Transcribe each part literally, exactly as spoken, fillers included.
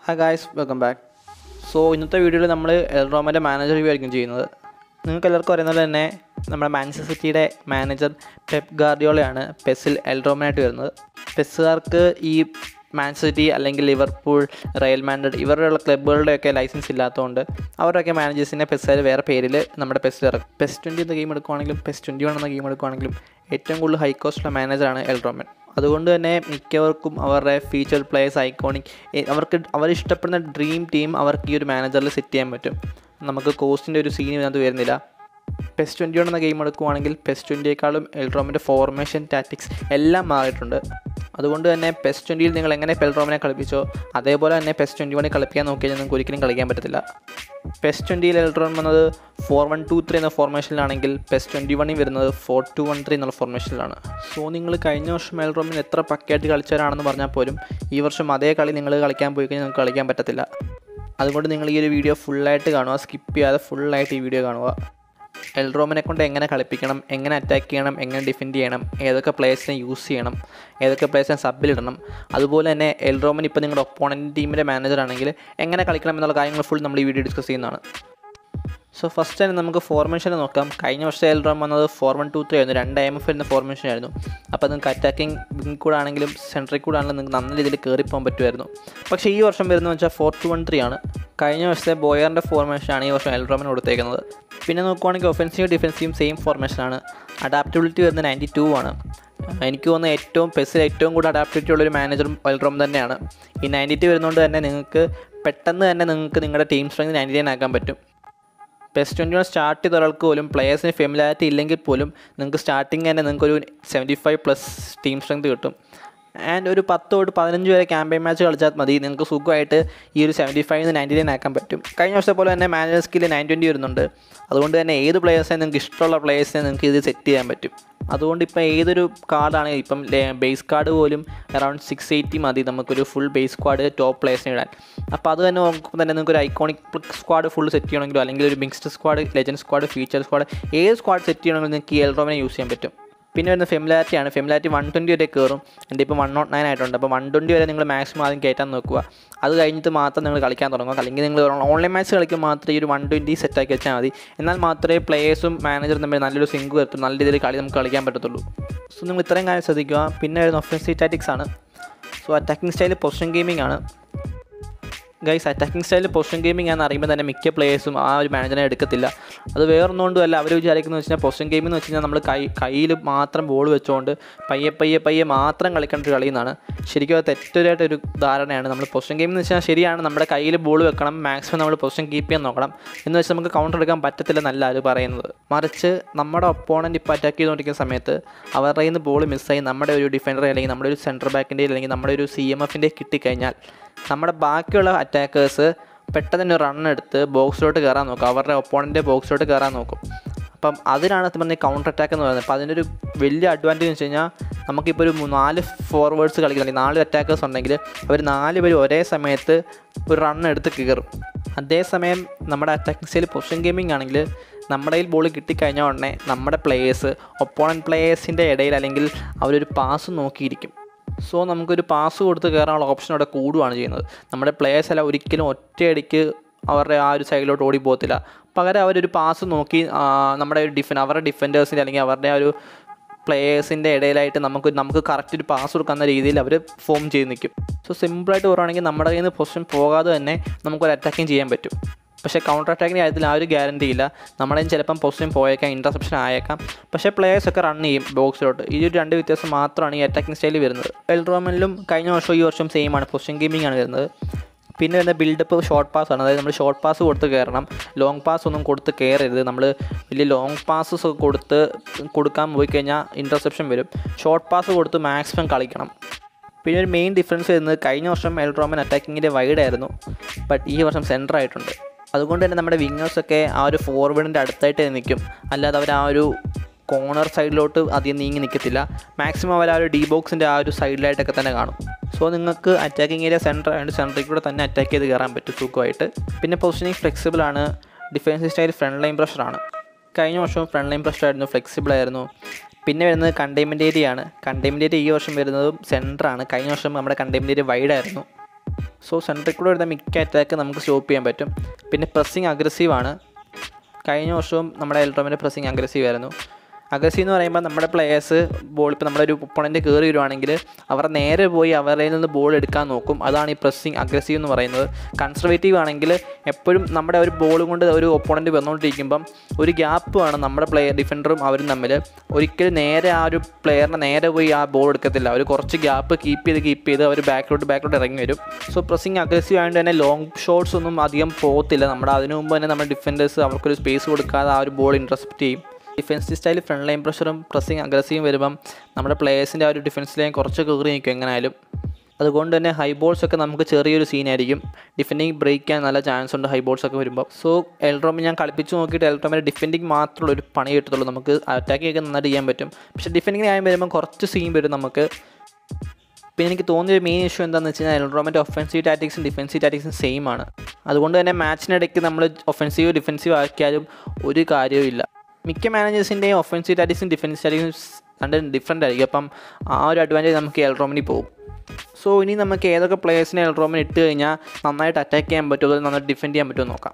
Hi guys, welcome back. So ഇന്നത്തെ വീഡിയോയിൽ നമ്മൾ എൽറോമിൻ്റെ മാനേജർ റിവ്യൂ ആയിരിക്കും ചെയ്യുന്നത്. നിങ്ങൾക്ക് എല്ലാവർക്കും അറിയുന്നത് തന്നെ നമ്മുടെ മാഞ്ചസ്റ്റർ സിറ്റിയുടെ മാനേജർ പെപ് ഗാർഡിയോളയാണ് പെസിൽ എൽറോമിനായിട്ട് വരുന്നത്. പെസ്സുകാർക്ക് ഈ മാഞ്ചസ്റ്റർ സിറ്റി അല്ലെങ്കിൽ ലിവർപൂൾ, റയൽ മാഡ്രിഡ് ഇവരുടെയുള്ള ക്ലബ്ബുകളുടെയൊക്കെ ലൈസൻസ് ഇല്ലാത്തതുകൊണ്ട് അവരുടെയൊക്കെ മാനേജേഴ്സിനെ പെസ്സുകാർ വേറെ പേരിൽ നമ്മുടെ പെസ്സിൽ ഇറക്കും. പെസ് ട്വൻറ്റി എന്ന ഗെയിം എടുക്കുവാണെങ്കിലും പെസ് ട്വൻറ്റി വൺ എന്ന ഗെയിം എടുക്കുവാണെങ്കിലും ഏറ്റവും കൂടുതൽ ഹൈ കോസ്റ്റുള്ള മാനേജറാണ് എൽറോമൻ. അതുകൊണ്ട് തന്നെ മിക്കവർക്കും അവരുടെ ഫീച്ചർ പ്ലേയേഴ്സ്, ഐക്കോണിക്, അവർക്ക് അവരിഷ്ടപ്പെടുന്ന ഡ്രീം ടീം അവർക്ക് ഈ ഒരു മാനേജറിൽ സെറ്റ് ചെയ്യാൻ പറ്റും. നമുക്ക് കോസ്റ്റിൻ്റെ ഒരു സീൻ ഇതിനകത്ത് വരുന്നില്ല. പെസ് ട്വൻറ്റി വൺ എന്ന ഗെയിം എടുക്കുവാണെങ്കിൽ പെസ് ട്വൻറ്റിയേക്കാളും എൽറോമിൻ്റെ ഫോർമേഷൻ, ടാറ്റിക്സ് എല്ലാം മാറിയിട്ടുണ്ട്. അതുകൊണ്ട് തന്നെ പെസ് ട്വൻറ്റിയിൽ നിങ്ങൾ എങ്ങനെ എൽറോമിനെ കളിപ്പിച്ചോ അതേപോലെ തന്നെ പെസ് ട്വൻറ്റി വണ്ണിൽ കളിപ്പിക്കാൻ നോക്കിയാൽ നിങ്ങൾക്ക് ഒരിക്കലും കളിക്കാൻ പറ്റത്തില്ല. പെസ് ട്വൻറ്റിയിൽ എൽറോം വന്നത് ഫോർ വൺ ടു ത്രീ എന്ന ഫോർമേഷനിലാണെങ്കിൽ പെസ് ട്വൻറ്റി വണ്ണിൽ വരുന്നത് ഫോർ ടു വൺ ത്രീ എന്നുള്ള ഫോർമേഷനിലാണ്. സോ നിങ്ങൾ കഴിഞ്ഞ വർഷം എൽറോമിൽ എത്ര പക്കയായിട്ട് കളിച്ചവരാണെന്ന് പറഞ്ഞാൽ പോലും ഈ വർഷം അതേ കളി നിങ്ങൾ കളിക്കാൻ പോയി കഴിഞ്ഞാൽ നിങ്ങൾക്ക് കളിക്കാൻ പറ്റത്തില്ല. അതുകൊണ്ട് നിങ്ങൾ ഈ ഒരു വീഡിയോ ഫുള്ളായിട്ട് കാണുക, സ്കിപ്പ് ചെയ്യാതെ ഫുള്ളായിട്ട് ഈ വീഡിയോ കാണുക. എൽറോമിനെ കൊണ്ട് എങ്ങനെ കളിപ്പിക്കണം, എങ്ങനെ അറ്റാക്ക് ചെയ്യണം, എങ്ങനെ ഡിഫെൻഡ് ചെയ്യണം, ഏതൊക്കെ പ്ലേയേഴ്സിനെ യൂസ് ചെയ്യണം, ഏതൊക്കെ പ്ലേയേഴ്സിനെ സബ്ബിലിടണം, അതുപോലെ തന്നെ എൽറോമിൻ ഇപ്പോൾ നിങ്ങളുടെ ഒപ്പോണൻറ്റ് ടീമിൻ്റെ മാനേജർ ആണെങ്കിൽ എങ്ങനെ കളിക്കണം എന്നുള്ള കാര്യങ്ങൾ ഫുൾ നമ്മൾ ഈ വീഡിയോ ഡിസ്കസ് ചെയ്യുന്നതാണ്. സോ ഫസ്റ്റ് തന്നെ നമുക്ക് ഫോർമേഷൻ നോക്കാം. കഴിഞ്ഞ വർഷം എൽറോം വന്നത് ഫോർ വൺ ടു ത്രീ ആയിരുന്നു, രണ്ട് എം എഫ് വരുന്ന ഫോർമേഷൻ ആയിരുന്നു. അപ്പോൾ നിങ്ങൾക്ക് അറ്റാക്കിംഗ് വിങ്ങിൽ കൂടെ ആണെങ്കിലും സെൻട്രിൽ കൂടെ ആണെങ്കിലും നിങ്ങൾക്ക് നല്ല രീതിയിൽ കയറിപ്പോകാൻ പറ്റുമായിരുന്നു. പക്ഷേ ഈ വർഷം വരുന്നത് വെച്ചാൽ ഫോർ ടു വൺ ത്രീ ആണ്. കഴിഞ്ഞ വർഷത്തെ ബോയറിൻ്റെ ഫോർമേഷനാണ് ഈ വർഷം എൽറോമിന് കൊടുത്തേക്കുന്നത്. പിന്നെ നോക്കുവാണെങ്കിൽ ഒഫൻസീവ് ഡിഫൻസീവും സെയിം ഫോർമേഷനാണ്. അഡാപ്റ്റബിലിറ്റി വരുന്നത് നയൻറ്റി ടു ആണ്. എനിക്ക് തോന്നുന്നത് ഏറ്റവും പെസ്സിൽ ഏറ്റവും കൂടുതൽ അഡാപ്റ്റബിലിറ്റി ഉള്ളൊരു മാനേജറും എൽറോം തന്നെയാണ്. ഈ നയൻറ്റി ടു വരുന്നതുകൊണ്ട് തന്നെ നിങ്ങൾക്ക് പെട്ടെന്ന് തന്നെ നിങ്ങൾക്ക് നിങ്ങളുടെ ടീം സ്ട്രെങ്ത് നയൻറ്റി നയൻ ആക്കാൻ പറ്റും. പെസ് ട്വൻറ്റി വൺ സ്റ്റാർട്ട് ചെയ്ത ഒരാൾക്ക് പോലും പ്ലേയേഴ്സിന് ഫെമിലാരിറ്റി ഇല്ലെങ്കിൽ പോലും നിങ്ങൾക്ക് സ്റ്റാർട്ടിങ് തന്നെ നിങ്ങൾക്കൊരു seventy five plus team strength കിട്ടും. ആൻഡ് ഒരു പത്ത് തൊട്ട് പതിനഞ്ച് വരെ ക്യാമ്പയിൻ മാച്ച് കളിച്ചാൽ മതി, നിങ്ങൾക്ക് സുഖമായിട്ട് ഈ ഒരു സെവൻറ്റി ഫൈവ് നയൻറ്റി നയൻ ആക്കാൻ പറ്റും. കഴിഞ്ഞ വർഷത്തെ പോലെ തന്നെ മാനേജർ സ്കില്ല് നയൻ ട്വൻറ്റി വരുന്നുണ്ട്. അതുകൊണ്ട് തന്നെ ഏത് പ്ലേയേഴ്സിനെ നിങ്ങൾക്ക് ഇഷ്ടമുള്ള പ്ലേയേഴ്സിനെ നിങ്ങൾക്ക് ഇത് സെറ്റ് ചെയ്യാൻ പറ്റും. അതുകൊണ്ട് ഇപ്പോൾ ഏതൊരു കാർഡാണെങ്കിൽ ഇപ്പം ബേസ് കാർഡ് പോലും അറൗണ്ട് സിക്സ് എയ്റ്റി മതി നമുക്കൊരു ഫുൾ ബേസ് സ്ക്വാഡ് ടോപ്പ് പ്ലേയേഴ്സിനെ ഇടാൻ. അപ്പോൾ അത് തന്നെ നോക്കുമ്പോൾ തന്നെ നിങ്ങൾക്ക് ഒരു ഐക്കോണിക് സ്ക്വാഡ് ഫുൾ സെറ്റ് ചെയ്യണമെങ്കിലോ അല്ലെങ്കിൽ ഒരു mixed squad, legend squad, feature squad, ഏത് സ്ക്വാഡ് സെറ്റ് ചെയ്യണമെങ്കിലും നിങ്ങൾക്ക് ഈ എൽറോമിനെ യൂസ് ചെയ്യാൻ പറ്റും. പിന്നെ വരുന്ന ഫെമിലാരിറ്റിയാണ്. ഫെമിലാരിറ്റി വൺ ട്വൻറ്റി വരെ കയറും. എൻ്റെ ഇപ്പോൾ വൺ നോട്ട് നയൻ ആയിട്ടുണ്ട്. അപ്പോൾ വൺ ട്വൻറ്റി വരെ നിങ്ങൾ മാക്സിമം ആദ്യം കയറ്റാൻ നോക്കുക. അത് കഴിഞ്ഞിട്ട് മാത്രം നിങ്ങൾ കളിക്കാൻ തുടങ്ങുക. അല്ലെങ്കിൽ നിങ്ങൾ ഓൺലൈൻ മാച്ച് കളിക്കുമ്പോൾ മാത്രമേ ഈ ഒരു വൺ ട്വൻറ്റി സെറ്റാക്കി വെച്ചാൽ മതി. എന്നാൽ മാത്രമേ പ്ലേയേഴ്സും മാനേജറും തമ്മിൽ നല്ലൊരു സിങ്ക് വരത്തുള്ളൂ, നല്ല രീതിയിൽ കളി നമുക്ക് കളിക്കാൻ പറ്റത്തുള്ളൂ. സോ നിങ്ങൾ ഇത്രയും കാര്യം ശ്രദ്ധിക്കുക. പിന്നെ വരുന്ന ഒഫൻസീവ് ടാറ്റിക്സ് ആണ്. So attacking style position gaming ആണ്. ഗൈസ്, അറ്റാക്കിംഗ് സ്റ്റൈലിൽ പൊസിഷൻ ഗെയിമിംഗ് ആണെന്ന് അറിയുമ്പോൾ തന്നെ മിക്ക പ്ലേയേഴ്സും ആ ഒരു മാനേജറിനെ എടുക്കത്തില്ല. അത് വേറൊന്നുകൊണ്ടും അല്ല, അവർ വിചാരിക്കുന്നത് വെച്ച് കഴിഞ്ഞാൽ പൊസിഷൻ ഗെയിമിംഗ് എന്ന് വെച്ച് കഴിഞ്ഞാൽ നമ്മൾ കൈ കയ്യിൽ മാത്രം ബോൾ വെച്ചുകൊണ്ട് പയ്യെ പയ്യെ പയ്യെ മാത്രം കളിക്കേണ്ട ഒരു കളിയെന്നാണ്. ശരിക്കും അത് തെറ്റൊരായിട്ടൊരു ധാരണയാണ്. നമ്മൾ പൊസിഷൻ ഗെയിം എന്ന് വെച്ചാൽ ശരിയാണ്, നമ്മുടെ കയ്യിൽ ബോൾ വെക്കണം, മാക്സിമം നമ്മൾ പൊസിഷൻ കീപ്പ് ചെയ്യാൻ നോക്കണം. എന്ന് വെച്ചാൽ നമുക്ക് കൗണ്ടർ എടുക്കാൻ പറ്റത്തില്ലെന്നല്ല അത് പറയുന്നത്. മറിച്ച് നമ്മുടെ ഒപ്പോണൻറ്റ് ഇപ്പോൾ അറ്റാക്ക് ചെയ്തുകൊണ്ടിരിക്കുന്ന സമയത്ത് അവരുടെ കയ്യിൽ നിന്ന് ബോൾ മിസ്സായി നമ്മുടെ ഒരു ഡിഫൻഡർ അല്ലെങ്കിൽ നമ്മുടെ ഒരു സെൻറ്റർ ബാക്കിൻ്റെ അല്ലെങ്കിൽ നമ്മുടെ ഒരു സി എം എഫിൻ്റെ കിട്ടിക്കഴിഞ്ഞാൽ നമ്മുടെ ബാക്കിയുള്ള അറ്റാക്കേഴ്സ് പെട്ടെന്ന് തന്നെ റൺ എടുത്ത് ബോക്സിലോട്ട് കയറാൻ നോക്കും, അവരുടെ ഒപ്പോണൻ്റെ ബോക്സിലോട്ട് കയറാൻ നോക്കും. അപ്പം അതിനാണ് പറഞ്ഞ കൗണ്ടർ അറ്റാക്ക് എന്ന് പറയുന്നത്. അപ്പോൾ അതിൻ്റെ ഒരു വലിയ അഡ്വാൻറ്റേജ് എന്ന് വെച്ച് കഴിഞ്ഞാൽ നമുക്കിപ്പോൾ ഒരു നാല് ഫോർവേഡ്സ് കളിക്കുന്നുണ്ടെങ്കിൽ നാല് അറ്റാക്കേഴ്സ് ഉണ്ടെങ്കിൽ അവർ നാല് പേര് ഒരേ സമയത്ത് ഒരു റൺ എടുത്ത് കയറും. അതേസമയം നമ്മുടെ അറ്റാക്കിംഗ് സ്റ്റൈൽ പൊസിഷൻ ഗെയിമിംഗ് ആണെങ്കിൽ നമ്മുടെ കയ്യിൽ ബോൾ കിട്ടിക്കഴിഞ്ഞാൽ ഉടനെ നമ്മുടെ പ്ലേയേഴ്സ് ഒപ്പോണൻറ്റ് പ്ലേയേഴ്സിൻ്റെ ഇടയിൽ അല്ലെങ്കിൽ അവരൊരു പാസ് നോക്കിയിരിക്കും. സോ നമുക്കൊരു പാസ് കൊടുത്ത് കയറാനുള്ള ഓപ്ഷൻ അവിടെ കൂടുകയാണ് ചെയ്യുന്നത്. നമ്മുടെ പ്ലേയേഴ്സ് എല്ലാം ഒരിക്കലും ഒറ്റയടിക്ക് അവരുടെ ആ ഒരു സൈഡിലോട്ട് ഓടി പോകത്തില്ല. പകരം അവരൊരു പാസ് നോക്കി നമ്മുടെ ഒരു ഡിഫൻ അവരുടെ ഡിഫൻഡേഴ്സിൻ്റെ അല്ലെങ്കിൽ അവരുടെ ആ ഒരു പ്ലേയേഴ്സിൻ്റെ ഇടയിലായിട്ട് നമുക്ക് നമുക്ക് കറക്റ്റ് ഒരു പാസ് കൊടുക്കുന്ന രീതിയിൽ അവർ ഫോം ചെയ്ത് നിൽക്കും. സോ സിമ്പിളായിട്ട് പറയുകയാണെങ്കിൽ നമ്മുടെ കയ്യിൽ നിന്ന് പൊസിഷൻ പോകാതെ തന്നെ നമുക്കൊരു അറ്റാക്കിങ് ചെയ്യാൻ പറ്റും. പക്ഷേ കൗണ്ടർ അറ്റാക്കിൻ്റെ കാര്യത്തിൽ ആ ഒരു ഗ്യാരണ്ടി ഇല്ല. നമ്മുടെ ചിലപ്പം പൊസിഷൻ പോയേക്കാം, ഇൻ്റർസെപ്ഷൻ ആയേക്കാം, പക്ഷേ പ്ലേയേഴ്സൊക്കെ റൺ ചെയ്യും ബോക്സിലോട്ട്. ഈ ഒരു രണ്ട് വ്യത്യാസം മാത്രമാണ് ഈ അറ്റാക്കിംഗ് സ്റ്റൈലിൽ വരുന്നത്. എൽറോമിലും കഴിഞ്ഞ വർഷം ഈ വർഷം സെയിം ആണ്, പൊസിഷൻ ഗെയിമിംഗ് ആണ് വരുന്നത്. പിന്നെ വരുന്ന ബിൽഡപ്പ് ഷോർട്ട് പാസ് ആണ്. അതായത് നമ്മൾ ഷോർട്ട് പാസ് കൊടുത്ത് കയറണം, ലോങ് പാസ് ഒന്നും കൊടുത്ത് കയറരുത്. നമ്മൾ വലിയ ലോങ് പാസസ് ഒക്കെ കൊടുത്ത് കൊടുക്കാൻ പോയി കഴിഞ്ഞാൽ ഇൻ്റർസെപ്ഷൻ വരും. ഷോർട്ട് പാസ് കൊടുത്ത് മാക്സിമം കളിക്കണം. പിന്നെ ഒരു മെയിൻ ഡിഫറൻസ് വരുന്നത് കഴിഞ്ഞ വർഷം എൽറോമൻ അറ്റാക്കിങ്ങിൻ്റെ വൈഡ് ആയിരുന്നു, ബട്ട് ഈ വർഷം സെൻറ്റർ ആയിട്ടുണ്ട്. അതുകൊണ്ട് തന്നെ നമ്മുടെ വിങ്ങേഴ്സൊക്കെ ആ ഒരു ഫോർവേഡിൻ്റെ അടുത്തായിട്ട് നിൽക്കും, അല്ലാതെ അവർ ആ ഒരു കോർണർ സൈഡിലോട്ട് അധികം നീങ്ങി നിൽക്കത്തില്ല. മാക്സിമം അവർ ആ ഒരു ഡി ബോക്സിൻ്റെ ആ ഒരു സൈഡിലായിട്ടൊക്കെ തന്നെ കാണും. സോ നിങ്ങൾക്ക് അറ്റാക്കിംഗ് ഏരിയ സെൻറ്റർ ആയതുകൊണ്ട് സെൻറ്ററിൽ കൂടെ തന്നെ അറ്റാക്ക് ചെയ്ത് കയറാൻ പറ്റും സുഖമായിട്ട്. പിന്നെ പൊസിഷനിങ് ഫ്ലെക്സിബിളാണ്. ഡിഫൻസീവ് സ്റ്റൈൽ ഫ്രണ്ട് ലൈൻ പ്രഷറാണ്. കഴിഞ്ഞ വർഷവും ഫ്രണ്ട് ലൈൻ പ്രഷർ ആയിരുന്നു, ഫ്ലെക്സിബിൾ ആയിരുന്നു. പിന്നെ വരുന്നത് കണ്ടെയ്ൻമെൻറ്റ് ഏരിയ ആണ്. കണ്ടെയ്ൻമെൻറ്റ് ഏരിയ ഈ വർഷം വരുന്നതും സെൻറ്ററാണ്. കഴിഞ്ഞ വർഷം നമ്മുടെ കണ്ടെയ്ൻമെൻറ്റ് ഏരിയ വൈഡ് ആയിരുന്നു. സോ സെൻട്രിൽ കൂടെ വരുന്ന മിക്ക അറ്റാക്ക് നമുക്ക് സ്റ്റോപ്പ് ചെയ്യാൻ പറ്റും. പിന്നെ പ്രസ്സിങ് അഗ്രസീവാണ്. കഴിഞ്ഞ വർഷവും നമ്മുടെ എൽട്രോമിൻ്റെ പ്രസ്സിങ് അഗ്രസീവ് ആയിരുന്നു. അഗ്രസീവ് എന്ന് പറയുമ്പോൾ നമ്മുടെ പ്ലെയേഴ്സ് ബോൾ ഇപ്പോൾ നമ്മുടെ ഒരു ഒപ്പോണൻറ്റ് കയറി വരുവാണെങ്കിൽ അവർ നേരെ പോയി അവരുടെ നിന്ന് ബോൾ എടുക്കാൻ നോക്കും. അതാണ് ഈ പ്രസ്സിങ് അഗ്രസീവ് എന്ന് പറയുന്നത്. കൺസർവേറ്റീവ് ആണെങ്കിൽ എപ്പോഴും നമ്മുടെ ഒരു ബോൾ കൊണ്ട് ഒരു ഒപ്പോണൻറ്റ് വന്നുകൊണ്ടിരിക്കുമ്പം ഒരു ഗ്യാപ്പ് വേണം നമ്മുടെ പ്ലെയർ ഡിഫൻഡറും അവരും തമ്മിൽ. ഒരിക്കലും നേരെ ആ ഒരു പ്ലെയറിനെ നേരെ പോയി ആ ബോൾ എടുക്കത്തില്ല. അവർ കുറച്ച് ഗ്യാപ്പ് കീപ്പ് ചെയ്ത് കീപ്പ് ചെയ്ത് അവർ ബാക്കിലോട്ട് ബാക്കിലോട്ട് ഇറങ്ങി വരും. സോ പ്രസ്സിങ് അഗ്രസീവ് ആയതുകൊണ്ട് തന്നെ ലോങ് ഷോട്ട്സ് ഒന്നും അധികം പോകത്തില്ല. നമ്മുടെ അതിനു മുമ്പ് തന്നെ നമ്മുടെ ഡിഫൻഡേഴ്സ് അവർക്കൊരു സ്പേസ് കൊടുക്കാതെ ആ ഒരു ബോൾ ഇൻട്രസെപ്റ്റ് ചെയ്യും. ഡിഫൻസ് സ്റ്റൈൽ ഫ്രണ്ട് ലൈൻ പ്രഷറും പ്രസ്സിങ് അഗ്രസീവും വരുമ്പം നമ്മുടെ പ്ലേയേഴ്സിൻ്റെ ആ ഒരു ഡിഫൻസ് ലൈൻ കുറച്ച് കയറി നിൽക്കും എങ്ങനെയായാലും. അതുകൊണ്ട് തന്നെ ഹൈ ബോൾസ് ഒക്കെ നമുക്ക് ചെറിയൊരു സീനായിരിക്കും. ഡിഫെൻഡിങ് ബ്രേക്ക് ചെയ്യാൻ നല്ല ചാൻസ് ഉണ്ട് ഹൈ ബോൾസ് ഒക്കെ വരുമ്പോൾ. സോ എൽട്രോം ഞാൻ കളിപ്പിച്ച് നോക്കിയിട്ട് എൽട്രോമിൻ്റെ ഡിഫെൻഡിങ് മാത്രമുള്ള ഒരു പണി കിട്ടത്തുള്ളൂ. നമുക്ക് അറ്റാക്കിംഗ് ഒക്കെ നന്നായിട്ട് ചെയ്യാൻ പറ്റും. പക്ഷേ ഡിഫെൻഡിങ് ആയി വരുമ്പോൾ കുറച്ച് സീൻ വരും നമുക്ക്. പിന്നെ എനിക്ക് തോന്നിയൊരു മെയിൻ ഇഷ്യൂ എന്താണെന്ന് വെച്ച് കഴിഞ്ഞാൽ എൽട്രോമിൻ്റെ ഒഫൻസീവ് ടാറ്റിക്സും ഡിഫൻസീവ് ടാറ്റിക്സും സെയിം ആണ്. അതുകൊണ്ട് തന്നെ മാച്ചിനിടയ്ക്ക് നമ്മൾ ഒഫൻസീവ് ഡിഫൻസീവ് ആക്കിയാലും ഒരു കാര്യവുമില്ല. മിക്ക മാനേജേഴ്സിൻ്റെയും ഒഫൻസീവ് ടാറ്റിക്സും ഡിഫൻസ് ടാറ്റിക്സും രണ്ടും ഡിഫറൻ്റ് ആയിരിക്കും. അപ്പം ആ ഒരു അഡ്വാൻറ്റേജ് നമുക്ക് എൽട്രോമിന് പോകും. സോ ഇനി നമുക്ക് ഏതൊക്കെ പ്ലേയേഴ്സിനെ എൽട്രോമിന് ഇട്ട് കഴിഞ്ഞാൽ നന്നായിട്ട് അറ്റാക്ക് ചെയ്യാൻ പറ്റുമോ അതോ നന്നായിട്ട് ഡിഫെൻഡ് ചെയ്യാൻ പറ്റുമോ നോക്കാം.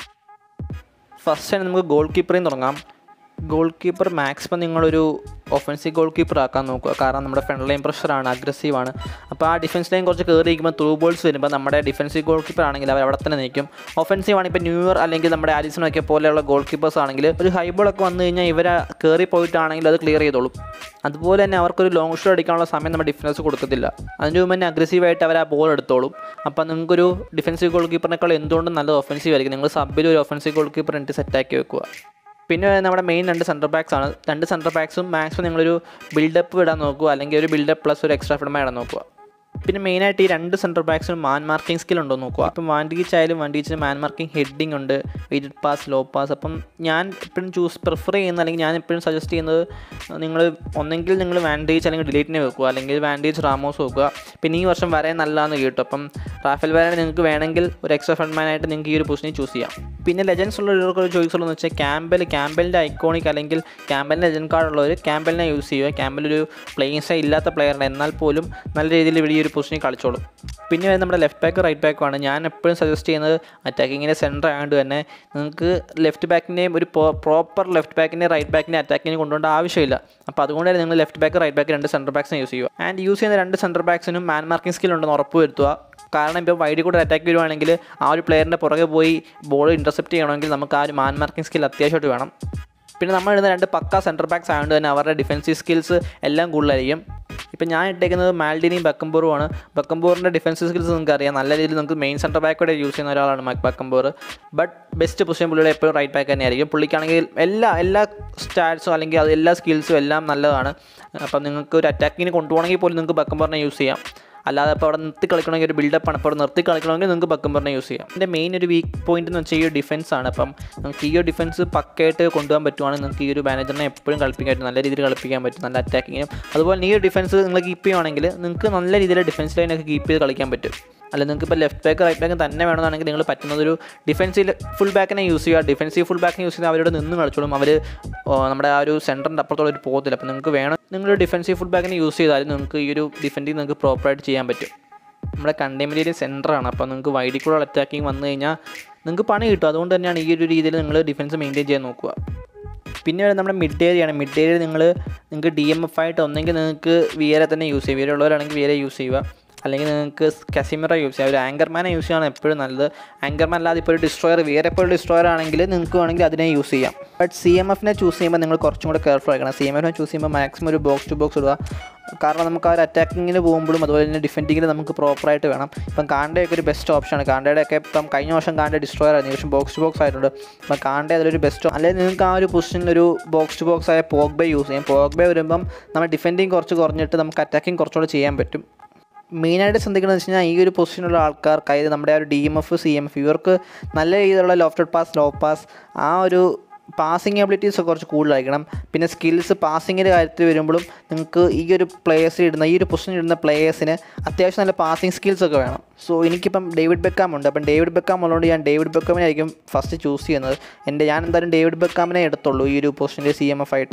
ഫസ്റ്റ് തന്നെ നമുക്ക് ഗോൾ കീപ്പറിൽ തുടങ്ങാം. ഗോൾ കീപ്പർ മാക്സിമം നിങ്ങളൊരു ഒഫൻസീവ് ഗോൾ കീപ്പർ ആക്കാൻ നോക്കുക. കാരണം നമ്മുടെ ഫ്രണ്ട് ലൈൻ പ്രഷറാണ്, അഗ്രസീവാണ്. അപ്പോൾ ആ ഡിഫൻസ് ലൈൻ കുറച്ച് കയറി ഇരിക്കുമ്പോൾ ത്രൂ ബോൾസ് വരുമ്പോൾ നമ്മുടെ ഡിഫൻസീവ് ഗോൾ കീപ്പർ ആണെങ്കിൽ അവർ അവിടെ തന്നെ നിൽക്കും. ഒഫൻസീവ് ആണ് ഇപ്പോൾ ന്യൂ ഇയർ അല്ലെങ്കിൽ നമ്മുടെ ആലിസണൊക്കെ പോലെയുള്ള ഗോൾ കീപ്പേഴ്സ് ആണെങ്കിൽ ഒരു ഹൈ ബോളൊക്കെ വന്നു കഴിഞ്ഞാൽ ഇവർ കയറി പോയിട്ടാണെങ്കിൽ അത് ക്ലിയർ ചെയ്തോളും. അതുപോലെ തന്നെ അവർക്കൊരു ലോങ് ഷോട്ട് അടിക്കാനുള്ള സമയം നമ്മുടെ ഡിഫൻസ് കൊടുക്കത്തില്ല. അതിന് മുമ്പ് തന്നെ അഗ്രസീവായിട്ട് അവർ ആ ബോൾ എടുത്തോളും. അപ്പോൾ നിങ്ങൾക്കൊരു ഡിഫൻസീവ് ഗോൾ കീപ്പറിനേക്കാൾ എന്തുകൊണ്ടും നല്ലത് ഒഫൻസീവ് ആയിരിക്കും. നിങ്ങൾ സബിൽ ഒരു ഒഫൻസീവ് ഗോൾ കീപ്പർ എന്നിട്ട് സെറ്റാക്കി വെക്കുക. പിന്നെ നമ്മുടെ മെയിൻ രണ്ട് സെൻറ്റർ ബാക്സ് ആണ്. രണ്ട് സെൻറ്റർ ബാക്സും മാക്സിമം നിങ്ങളൊരു ബിൽഡപ്പ് ഇടാൻ നോക്കുക, അല്ലെങ്കിൽ ഒരു ബിൽഡപ്പ് പ്ലസ് ഒരു എക്സ്ട്രാ ഫിഡ്മ ഇടാൻ നോക്കുക. പിന്നെ മെയിനായിട്ട് ഈ രണ്ട് സെൻറ്റർ ബാക്സിനും മാൻ മാർക്കിംഗ് സ്കിൽ ഉണ്ടോ നോക്കുക. അപ്പം വാൻഡീച്ച് ആയാലും വാൻഡീച്ചിന് മാൻ മാർക്കിംഗ് ഹെഡിങ് ഉണ്ട്, വെയിറ്റഡ് പാസ്, ലോ പാസ്. അപ്പം ഞാൻ എപ്പോഴും ചൂസ് പ്രിഫർ ചെയ്യുന്ന അല്ലെങ്കിൽ ഞാൻ എപ്പോഴും സജസ്റ്റ് ചെയ്യുന്നത് നിങ്ങൾ ഒന്നെങ്കിൽ നിങ്ങൾ വാൻഡീച്ച് അല്ലെങ്കിൽ ഡിലീറ്റിനെ വെക്കുക, അല്ലെങ്കിൽ വാൻഡീച്ച് റാമോസ് വെക്കുക. പിന്നെ ഈ വർഷം വരെ നല്ലതാണെന്ന് കേട്ടു. അപ്പം റാഫേൽ വരാൻ നിങ്ങൾക്ക് വേണമെങ്കിൽ ഒരു എക്സ്ട്രാ ഫ്രണ്ട്മാനായിട്ട് നിങ്ങൾക്ക് ഈ ഒരു പൊസിഷനിൽ ചൂസ് ചെയ്യാം. പിന്നെ ലെജൻസ് ഉള്ളവർക്ക് ചോയ്സ് ഉള്ളതെന്ന് വെച്ചാൽ ക്യാമ്പൽ ക്യാമ്പലിൻ്റെ ഐക്കോണിക് അല്ലെങ്കിൽ ക്യാമ്പലിൻ്റെ ലെജൻഡ് കാർഡ് ഉള്ളവർ ക്യാമ്പലിനെ യൂസ് ചെയ്യുക. ക്യാമ്പൽ ഒരു പ്ലേയിങ് സ്റ്റൈൽ ഇല്ലാത്ത പ്ലെയറാണ്, എന്നാൽ പോലും നല്ല രീതിയിൽ ഇവിടെ ഈ ഒരു പൊസിഷനിൽ കളിച്ചോളും. പിന്നെ നമ്മുടെ ലെഫ്റ്റ് ബാക്ക് റൈറ്റ് ബാക്കുമാണ്. ഞാൻ എപ്പോഴും സജസ്റ്റ് ചെയ്യുന്നത് അറ്റാക്കിങ്ങിൻ്റെ സെൻറ്റർ ആയതുകൊണ്ട് തന്നെ നിങ്ങൾക്ക് ലെഫ്റ്റ് ബാക്കിനെയും ഒരു പ്രോപ്പർ ലെഫ്റ്റ് ബാക്കിനെ റൈറ്റ് ബാക്കിനെ അറ്റാക്കിനെ കൊണ്ടുപോകേണ്ട ആവശ്യമില്ല. അപ്പോൾ അതുകൊണ്ട് തന്നെ നിങ്ങൾ ലെഫ്റ്റ് ബാക്ക് റൈറ്റ് ബാക്ക് രണ്ട് സെൻറ്റർ ബാക്സിനെ യൂസ് ചെയ്യുക. ആൻഡ് യൂസ് ചെയ്യുന്ന രണ്ട് സെൻറ്റർ ബാക്സിനും മാൻ മാർക്കിംഗ് സ്കിൽ ഉണ്ടെന്ന് ഉറപ്പ് വരുത്തുക. കാരണം ഇപ്പോൾ വൈഡിൽ കൂടെ അറ്റാക്ക് വരുവാണെങ്കിൽ ആ ഒരു പ്ലെയറിൻ്റെ പുറകെ പോയി ബോൾ ഇൻ്റർസെപ്റ്റ് ചെയ്യണമെങ്കിൽ നമുക്ക് ആ ഒരു മാൻ മാർക്കിംഗ് സ്കിൽ അത്യാവശ്യമായിട്ട് വേണം. പിന്നെ നമ്മൾ ഇടുന്ന രണ്ട് പക്ക സെൻറ്റർ ബാക്സ് ആയതുകൊണ്ട് തന്നെ അവരുടെ ഡിഫൻസീവ് സ്കിൽസ് എല്ലാം കൂടുതലായിരിക്കും. ഇപ്പോൾ ഞാൻ ഇട്ടേക്കുന്നത് മാൽഡിനിയും ബക്കംബോറുമാണ്. ബക്കംബോറിൻ്റെ ഡിഫൻസീവ് സ്കിൽസ് നിങ്ങൾക്ക് അറിയാം. നല്ല രീതിയിൽ നമുക്ക് മെയിൻ സെൻറ്റർ ബാക്കോടെ യൂസ് ചെയ്യുന്ന ഒരാളാണ് ബക്കംബോർ. ബട്ട് ബെസ്റ്റ് പൊസിഷൻ പുള്ളിയുടെ എപ്പോഴും റൈറ്റ് ബാക്ക് തന്നെയായിരിക്കും. പുള്ളിക്കാണെങ്കിൽ എല്ലാ എല്ലാ സ്റ്റാറ്റ്സും അല്ലെങ്കിൽ അത് എല്ലാ സ്കിൽസും എല്ലാം നല്ലതാണ്. അപ്പം നിങ്ങൾക്ക് ഒരു അറ്റാക്കിങ്ങിന് കൊണ്ടുപോകണമെങ്കിൽ പോലും നിങ്ങൾക്ക് ബക്കംബോറിനെ യൂസ് ചെയ്യാം. അല്ലാതെ ഇപ്പോൾ അവിടെ നിർത്തി കളിക്കണമെങ്കിൽ ഒരു ബിൽഡപ്പാണ്. അപ്പോൾ അവിടെ നിർത്തി കളിക്കണമെങ്കിൽ നിങ്ങൾക്ക് ബക്കംബറിനെ യൂസ് ചെയ്യാം. എൻ്റെ മെയിൻ ഒരു വീക്ക് പോയിന്റ് എന്ന് വെച്ചാൽ ഈ ഒരു ഡിഫൻസ് ആണ്. അപ്പം നമുക്ക് ഈ ഒരു ഡിഫൻസ് പക്കയായിട്ട് കൊണ്ടുപോകാൻ പറ്റുവാണെങ്കിൽ നിങ്ങൾക്ക് ഈ ഒരു മാനേജറിനെ എപ്പോഴും കളിപ്പിക്കാൻ പറ്റും, നല്ല രീതിയിൽ കളിപ്പിക്കാൻ പറ്റും, നല്ല അറ്റാക്കിങ്ങും. അതുപോലെ ഈ ഒരു ഡിഫൻസ് നിങ്ങൾ കീപ്പ് ചെയ്യുവാണെങ്കിൽ നിങ്ങൾക്ക് നല്ല രീതിയിൽ ഡിഫൻസ് ലൈനൊക്കെ കീപ്പ് ചെയ്ത് കളിക്കാൻ പറ്റും. അല്ല നിങ്ങൾക്ക് ഇപ്പോൾ ലെഫ്റ്റ് ബാക്ക് റൈറ്റ് ബാക്ക് തന്നെ വേണമെന്നാണെങ്കിൽ നിങ്ങൾ പറ്റുന്നതൊരു ഡിഫൻസീവ് ഫുൾ ബാക്കിനെ യൂസ് ചെയ്യുക. ഡിഫൻസീവ് ഫുൾ ബാക്കിനെ യൂസ് ചെയ്താൽ അവരോട് നിന്ന് കളിച്ചോളും. അവർ നമ്മുടെ ആ ഒരു സെൻറ്ററിൻ്റെ അപ്പുറത്തോളം ഒരു പോകത്തില്ല. അപ്പോൾ നിങ്ങൾക്ക് വേണം നിങ്ങളൊരു ഡിഫൻസീവ് ഫുൾ ബാക്കിനെ യൂസ് ചെയ്താലും നിങ്ങൾക്ക് ഈ ഒരു ഡിഫൻഡിങ് നിങ്ങൾക്ക് പ്രോപ്പറായിട്ട് ചെയ്യാൻ പറ്റും. നമ്മുടെ കണ്ടെയ്ൻമെൻറ്റ് സെൻറ്ററാണ്. അപ്പോൾ നിങ്ങൾക്ക് വൈഡിൽ കൂടെ അറ്റാക്കിങ് വന്നു കഴിഞ്ഞാൽ നിങ്ങൾക്ക് പണി കിട്ടും. അതുകൊണ്ട് തന്നെയാണ് ഈ ഒരു രീതിയിൽ നിങ്ങൾ ഡിഫൻസ് മെയിൻറ്റെയിൻ ചെയ്യാൻ നോക്കുക. പിന്നെ നമ്മുടെ മിഡ് ഏരിയയാണ്. മിഡ് ഏരിയ നിങ്ങൾ നിങ്ങൾക്ക് ഡി എം എഫ് ആയിട്ട് ഒന്നെങ്കിൽ നിങ്ങൾക്ക് വിയറെ തന്നെ യൂസ് ചെയ്യുക. വിയറെ ഉള്ളവരാണെങ്കിൽ വിയറെ യൂസ് ചെയ്യുക, അല്ലെങ്കിൽ നിങ്ങൾക്ക് കസിമിറ യൂസ് ചെയ്യാം. ഒരു ആങ്കർമാനെ യൂസ് ചെയ്യണം എപ്പോഴും നല്ലത്. ആങ്കർമാൻ അല്ലാതെ ഇപ്പോൾ ഒരു ഡിസ്ട്രോയർ വേറെ ഇപ്പോൾ ഒരു ഡിസ്ട്രോയർ ആണെങ്കിൽ നിങ്ങൾക്ക് വേണമെങ്കിൽ അതിനെ യൂസ് ചെയ്യാം. ബട്ട് സി എം എഫിനെ ചൂസ് ചെയ്യുമ്പോൾ നിങ്ങൾ കുറച്ചും കൂടെ കെയർഫുൾ ആയിരിക്കണം. സി എം എഫിനെ ചൂസ് ചെയ്യുമ്പോൾ മാക്സിമം ഒരു ബോക്സ് ടു ബോക്സ് ഇടുക. കാരണം നമുക്ക് ആ ഒരു അറ്റാക്കിങ്ങിന് പോകുമ്പോഴും അതുപോലെ തന്നെ ഡിഫെൻഡിങ്ങിന് നമുക്ക് പ്രോപ്പറായിട്ട് വേണം. ഇപ്പം കാണ്ടയൊക്കെ ഒരു ബെസ്റ്റ് ഓപ്ഷനാണ്. കാണ്ടയുടെയൊക്കെ ഇപ്പം കഴിഞ്ഞ വർഷം കാണ്ട ഡിസ്ട്രോയർ ആയിരുന്നു, ഈ വർഷം ബോക്സ് ടു ബോക്സ് ആയിട്ടുണ്ട്. അപ്പം കാണ്ട അതിലൊരു ബെസ്റ്റ്. അല്ലെങ്കിൽ നിങ്ങൾക്ക് ആ ഒരു പൊസിഷനിൽ ഒരു ബോക്സ് ടു ബോക്സ് ആയ പോഗ്ബെ യൂസ് ചെയ്യാം. പോഗ്ബെ വരുമ്പം നമ്മൾ ഡിഫെൻഡിങ് കുറച്ച് കുറഞ്ഞിട്ട് നമുക്ക് അറ്റാക്കിങ് കുറച്ചുകൂടെ ചെയ്യാൻ പറ്റും. മെയിനായിട്ട് ശ്രദ്ധിക്കുന്നത് വെച്ച് കഴിഞ്ഞാൽ ഈ ഒരു പൊസിഷനുള്ള ആൾക്കാർക്ക്, അതായത് നമ്മുടെ ആ ഒരു D M F C M F ഇവർക്ക് നല്ല രീതിയിലുള്ള ലോഫ്റ്റഡ് പാസ്, ലോ പാസ്, ആ ഒരു പാസിങ് എബിലിറ്റീസ് ഒക്കെ കുറച്ച് കൂടുതലായിരിക്കണം. പിന്നെ സ്കിൽസ് പാസിങ്ങിൻ്റെ കാര്യത്തിൽ വരുമ്പോഴും നിങ്ങൾക്ക് ഈ ഒരു പ്ലേയേഴ്സ് ഇടുന്ന ഈ ഒരു പൊസിഷൻ ഇടുന്ന പ്ലേയേഴ്സിന് അത്യാവശ്യം നല്ല പാസിങ് സ്കിൽസ് ഒക്കെ വേണം. സോ എനിക്കിപ്പം ഡേവിഡ് ബെക്കാം ഉണ്ട്. അപ്പം ഡേവിഡ് ബെക്കാം ഉള്ളതുകൊണ്ട് ഞാൻ ഡേവിഡ് ബെക്കാമിനായിരിക്കും ഫസ്റ്റ് ചൂസ് ചെയ്യുന്നത്. എൻ്റെ ഞാൻ എന്തായാലും ഡേവിഡ് ബെക്കാമിനെ എടുത്തുള്ളൂ ഈ ഒരു പൊസിഷൻ്റെ സി എം എഫ് ആയിട്ട്.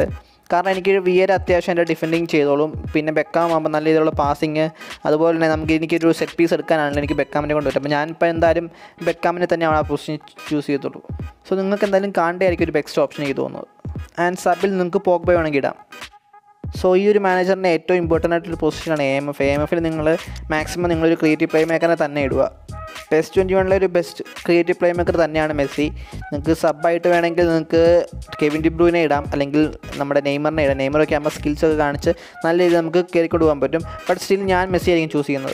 കാരണം എനിക്ക് വിയര അത്യാവശ്യം എൻ്റെ ഡിഫെൻഡിങ് ചെയ്തോളും. പിന്നെ ബെക്കാം ആകുമ്പോൾ നല്ല രീതിയിലുള്ള പാസിങ്, അതുപോലെ തന്നെ നമുക്ക് എനിക്കൊരു സെറ്റ് പീസ് എടുക്കാനാണെങ്കിൽ എനിക്ക് ബെക്കാമിനെ കൊണ്ട് പറ്റും. അപ്പോൾ ഞാനിപ്പോൾ എന്തായാലും ബെക്കാമിനെ തന്നെയാണ് ആ പൊസിഷൻ ചൂസ് ചെയ്തോളൂ. സോ നിങ്ങൾക്ക് എന്തായാലും കാണേണ്ടതായിരിക്കും ഒരു ബെസ്റ്റ് ഓപ്ഷൻ എനിക്ക് തോന്നുന്നത്. ആൻഡ് സബിൽ നിങ്ങൾക്ക് പോഗ്ബ വേണമെങ്കിൽ ഇടാം. സോ ഈ ഒരു മാനേജറിൻ്റെ ഏറ്റവും ഇമ്പോർട്ടൻ്റ് ആയിട്ടൊരു പൊസിഷനാണ് A M F. A M എഫിൽ നിങ്ങൾ മാക്സിമം നിങ്ങളൊരു ക്രിയേറ്റീവ് പ്ലേ മേക്കറിനെ തന്നെ ഇടുക. പെസ് ട്വൻറ്റി വണ്ണിലെ ഒരു ബെസ്റ്റ് ക്രിയേറ്റീവ് പ്ലേ മേക്കർ തന്നെയാണ് മെസ്സി. നിങ്ങൾക്ക് സബ്ബായിട്ട് വേണമെങ്കിൽ നിങ്ങൾക്ക് കെവിൻ ഡി ബ്രൂയിനെ ഇടാം, അല്ലെങ്കിൽ നമ്മുടെ നെയ്മറിനെ ഇടാം. നെയ്മറൊക്കെ ആകുമ്പോൾ സ്കിൽസൊക്കെ കാണിച്ച് നല്ല രീതിയിൽ നമുക്ക് കയറിക്കൊണ്ട് പോകാൻ പറ്റും. ബട്ട് സ്റ്റിൽ ഞാൻ മെസ്സി ആയിരിക്കും ചൂസ് ചെയ്യുന്നത്.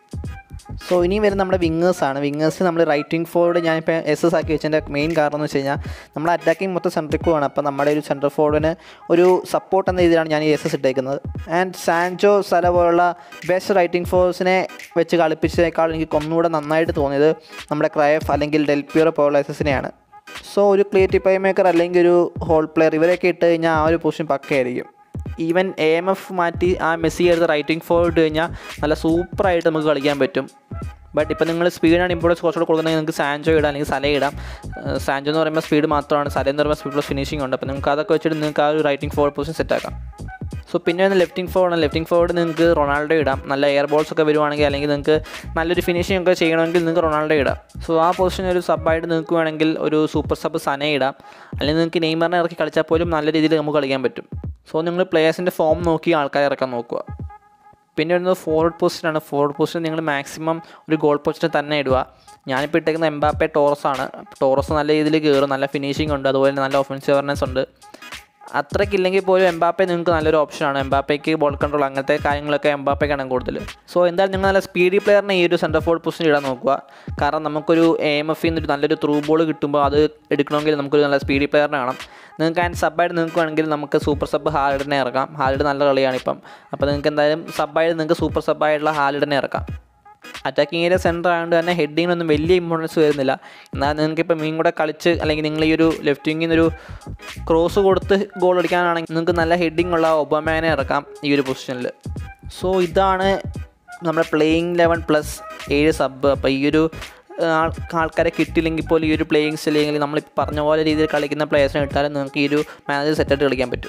സോ ഇനി വരുന്ന നമ്മുടെ വിങ്ങേഴ്സാണ്. വിങ്ങേഴ്സ് നമ്മൾ റൈറ്റിംഗ് ഫോർവേഡ് ഞാനിപ്പോൾ എസ് എസ് ആക്കി വെച്ചതിൻ്റെ മെയിൻ കാരണം എന്ന് വെച്ച് കഴിഞ്ഞാൽ നമ്മുടെ അറ്റാക്കിംഗ് മൊത്തം സെൻട്രിക്കുമാണ്. അപ്പോൾ നമ്മുടെ ഒരു സെൻട്രൽ ഫോർവേഡിന് ഒരു സപ്പോർട്ട് എന്ന രീതിയിലാണ് ഞാൻ ഈ എസ് എസ് ഇട്ടേക്കുന്നത്. ആൻഡ് സാൻചോ സല പോലുള്ള ബെസ്റ്റ് റൈറ്റിംഗ് ഫോഴ്സിനെ വെച്ച് കളിപ്പിച്ചതിനേക്കാൾ എനിക്ക് ഒന്നുകൂടെ നന്നായിട്ട് തോന്നിയത് നമ്മുടെ ക്രയഫ് അല്ലെങ്കിൽ ഡെൽപിയറോ പോലുള്ള എസ് എസിനെയാണ്. സോ ഒരു ക്രിയേറ്റീവ് പ്ലേ മേക്കർ അല്ലെങ്കിൽ ഒരു ഹോൾ പ്ലെയർ ഇവരൊക്കെ ഇട്ട് കഴിഞ്ഞാൽ ആ ഒരു പൊസിഷൻ പക്കയായിരിക്കും. ഈവൻ എ എം എഫ് മാറ്റി ആ മെസ്സി എടുത്ത് റൈറ്റിംഗ് ഫോർവേഡ് കഴിഞ്ഞാൽ നല്ല സൂപ്പറായിട്ട് നമുക്ക് കളിക്കാൻ പറ്റും. ബട്ട് ഇപ്പോൾ നിങ്ങൾ സ്പീഡാണ് ഇമ്പോർട്ടൻസ് കുറച്ചുകൂടെ കൊടുക്കുന്നെങ്കിൽ നിങ്ങൾക്ക് സാൻജോ ഇടാം, അല്ലെങ്കിൽ സല ഇടാം. സാൻജോ എന്ന് പറയുമ്പോൾ സ്പീഡ് മാത്രമാണ്, സല എന്ന് പറയുമ്പോൾ സ്പീഡ് പ്ലസ് ഫിനിഷിംഗ് ഉണ്ട്. അപ്പോൾ നിങ്ങൾക്ക് അതൊക്കെ വെച്ചിട്ട് നിങ്ങൾക്ക് ആ ഒരു റൈറ്റിംഗ് ഫോർവേഡ് പൊസിഷൻ സെറ്റാക്കാം. സോ പിന്നെ ഒന്ന് ലെഫ്റ്റിംഗ് ഫോർവേഡ്. ലെഫ്റ്റിംഗ് ഫോർവേഡ് നിങ്ങൾക്ക് റൊണാൾഡോ ഇടാം. നല്ല എയർ ബോൾസ് ഒക്കെ വരുവാണെങ്കിൽ, അല്ലെങ്കിൽ നിങ്ങൾക്ക് നല്ലൊരു ഫിനിഷിംഗ് ഒക്കെ ചെയ്യണമെങ്കിൽ നിങ്ങൾക്ക് റൊണാൾഡോ ഇടാം. സോ ആ പൊസിഷൻ ഒരു സബ്ബായിട്ട് നിങ്ങൾക്ക് വേണമെങ്കിൽ ഒരു സൂപ്പർ സബ് സനെ ഇടാം, അല്ലെങ്കിൽ നിങ്ങൾക്ക് നെയ്മറിനെ ഇറക്കി കളിച്ചാൽ പോലും നല്ല രീതിയിൽ നമുക്ക് കളിക്കാൻ പറ്റും. സോ നിങ്ങൾ പ്ലേയേഴ്സിൻ്റെ ഫോം നോക്കി ആൾക്കാരെ ഇറക്കാൻ നോക്കുക. പിന്നെ വരുന്നത് ഫോർവേഡ് പൊസിഷനാണ്. ഫോർവേഡ് പൊസിഷൻ നിങ്ങൾ മാക്സിമം ഒരു ഗോൾ പൊസിഷൻ തന്നെ ഇടുക. ഞാനിപ്പോൾ ഇട്ടേക്കുന്ന എംബാപ്പെ ടോറസാണ്. ടോറസ് നല്ല രീതിയിൽ കയറും, നല്ല ഫിനിഷിംഗ് ഉണ്ട്, അതുപോലെ തന്നെ നല്ല ഒഫൻസീവ് അവർനെസ് ഉണ്ട്. അത്രയ്ക്കില്ലെങ്കിൽ പോലും എംബാപ്പെ നിങ്ങൾക്ക് നല്ലൊരു ഓപ്ഷനാണ്. എംബാപ്പയ്ക്ക് ബോൾ കൺട്രോൾ അങ്ങനത്തെ കാര്യങ്ങളൊക്കെ എംബാപ്പയ്ക്കാണ് കൂടുതൽ. സോ എന്തായാലും നിങ്ങൾ നല്ല സ്പീഡി പ്ലെയറിനെ ഈ ഒരു സെൻറ്റർ ഫോർവേഡ് പൊസിഷൻ ഇടാൻ നോക്കുക. കാരണം നമുക്കൊരു എ എം എഫിൽ നിന്നൊരു നല്ലൊരു ത്രൂ ബോൾ കിട്ടുമ്പോൾ അത് എടുക്കണമെങ്കിൽ നമുക്കൊരു നല്ല സ്പീഡി പ്ലെയറിനെ വേണം. നിങ്ങൾക്ക് അതിന് സബ്ബായിട്ട് നിങ്ങൾക്ക് വേണമെങ്കിൽ നമുക്ക് സൂപ്പർ സബ് ഹാലിഡിനെ ഇറക്കാം. ഹാലിഡ് നല്ല കളിയാണ് ഇപ്പം. അപ്പോൾ നിങ്ങൾക്ക് എന്തായാലും സബ്ബായിട്ട് നിങ്ങൾക്ക് സൂപ്പർ സബ്ബായിട്ടുള്ള ഹാലിഡിനെ ഇറക്കാം. അറ്റാക്കിംഗ് ഏരിയ സെൻറ്റർ ആയതുകൊണ്ട് തന്നെ ഹെഡിങ്ങിനൊന്നും വലിയ ഇമ്പോർട്ടൻസ് വരുന്നില്ല. എന്നാൽ നിങ്ങൾക്കിപ്പോൾ മീൻ കൂടെ കളിച്ച്, അല്ലെങ്കിൽ നിങ്ങൾ ഈ ഒരു ലെഫ്റ്റ് വിങ്ങിൽ നിന്നൊരു ക്രോസ് കൊടുത്ത് ഗോൾ അടിക്കാനാണെങ്കിൽ നിങ്ങൾക്ക് നല്ല ഹെഡിങ് ഉള്ള ഒബാമേനെ ഇറക്കാം ഈ ഒരു പൊസിഷനിൽ. സോ ഇതാണ് നമ്മുടെ പ്ലേയിങ് ലെവൻ പ്ലസ് ഏഴ് സബ്. അപ്പോൾ ഈ ഒരു ആൾ ആൾക്കാരെ കിട്ടിയില്ലെങ്കിൽ പോലും ഈ ഒരു പ്ലേയിങ് സ്റ്റൈൽ അല്ലെങ്കിൽ നമ്മളിപ്പോൾ പറഞ്ഞ പോലെ രീതിയിൽ കളിക്കുന്ന പ്ലേയേഴ്സിനെ ഇട്ടാലും നിങ്ങൾക്ക് ഈ ഒരു മാനേജർ സെറ്റായിട്ട് കളിക്കാൻ പറ്റും.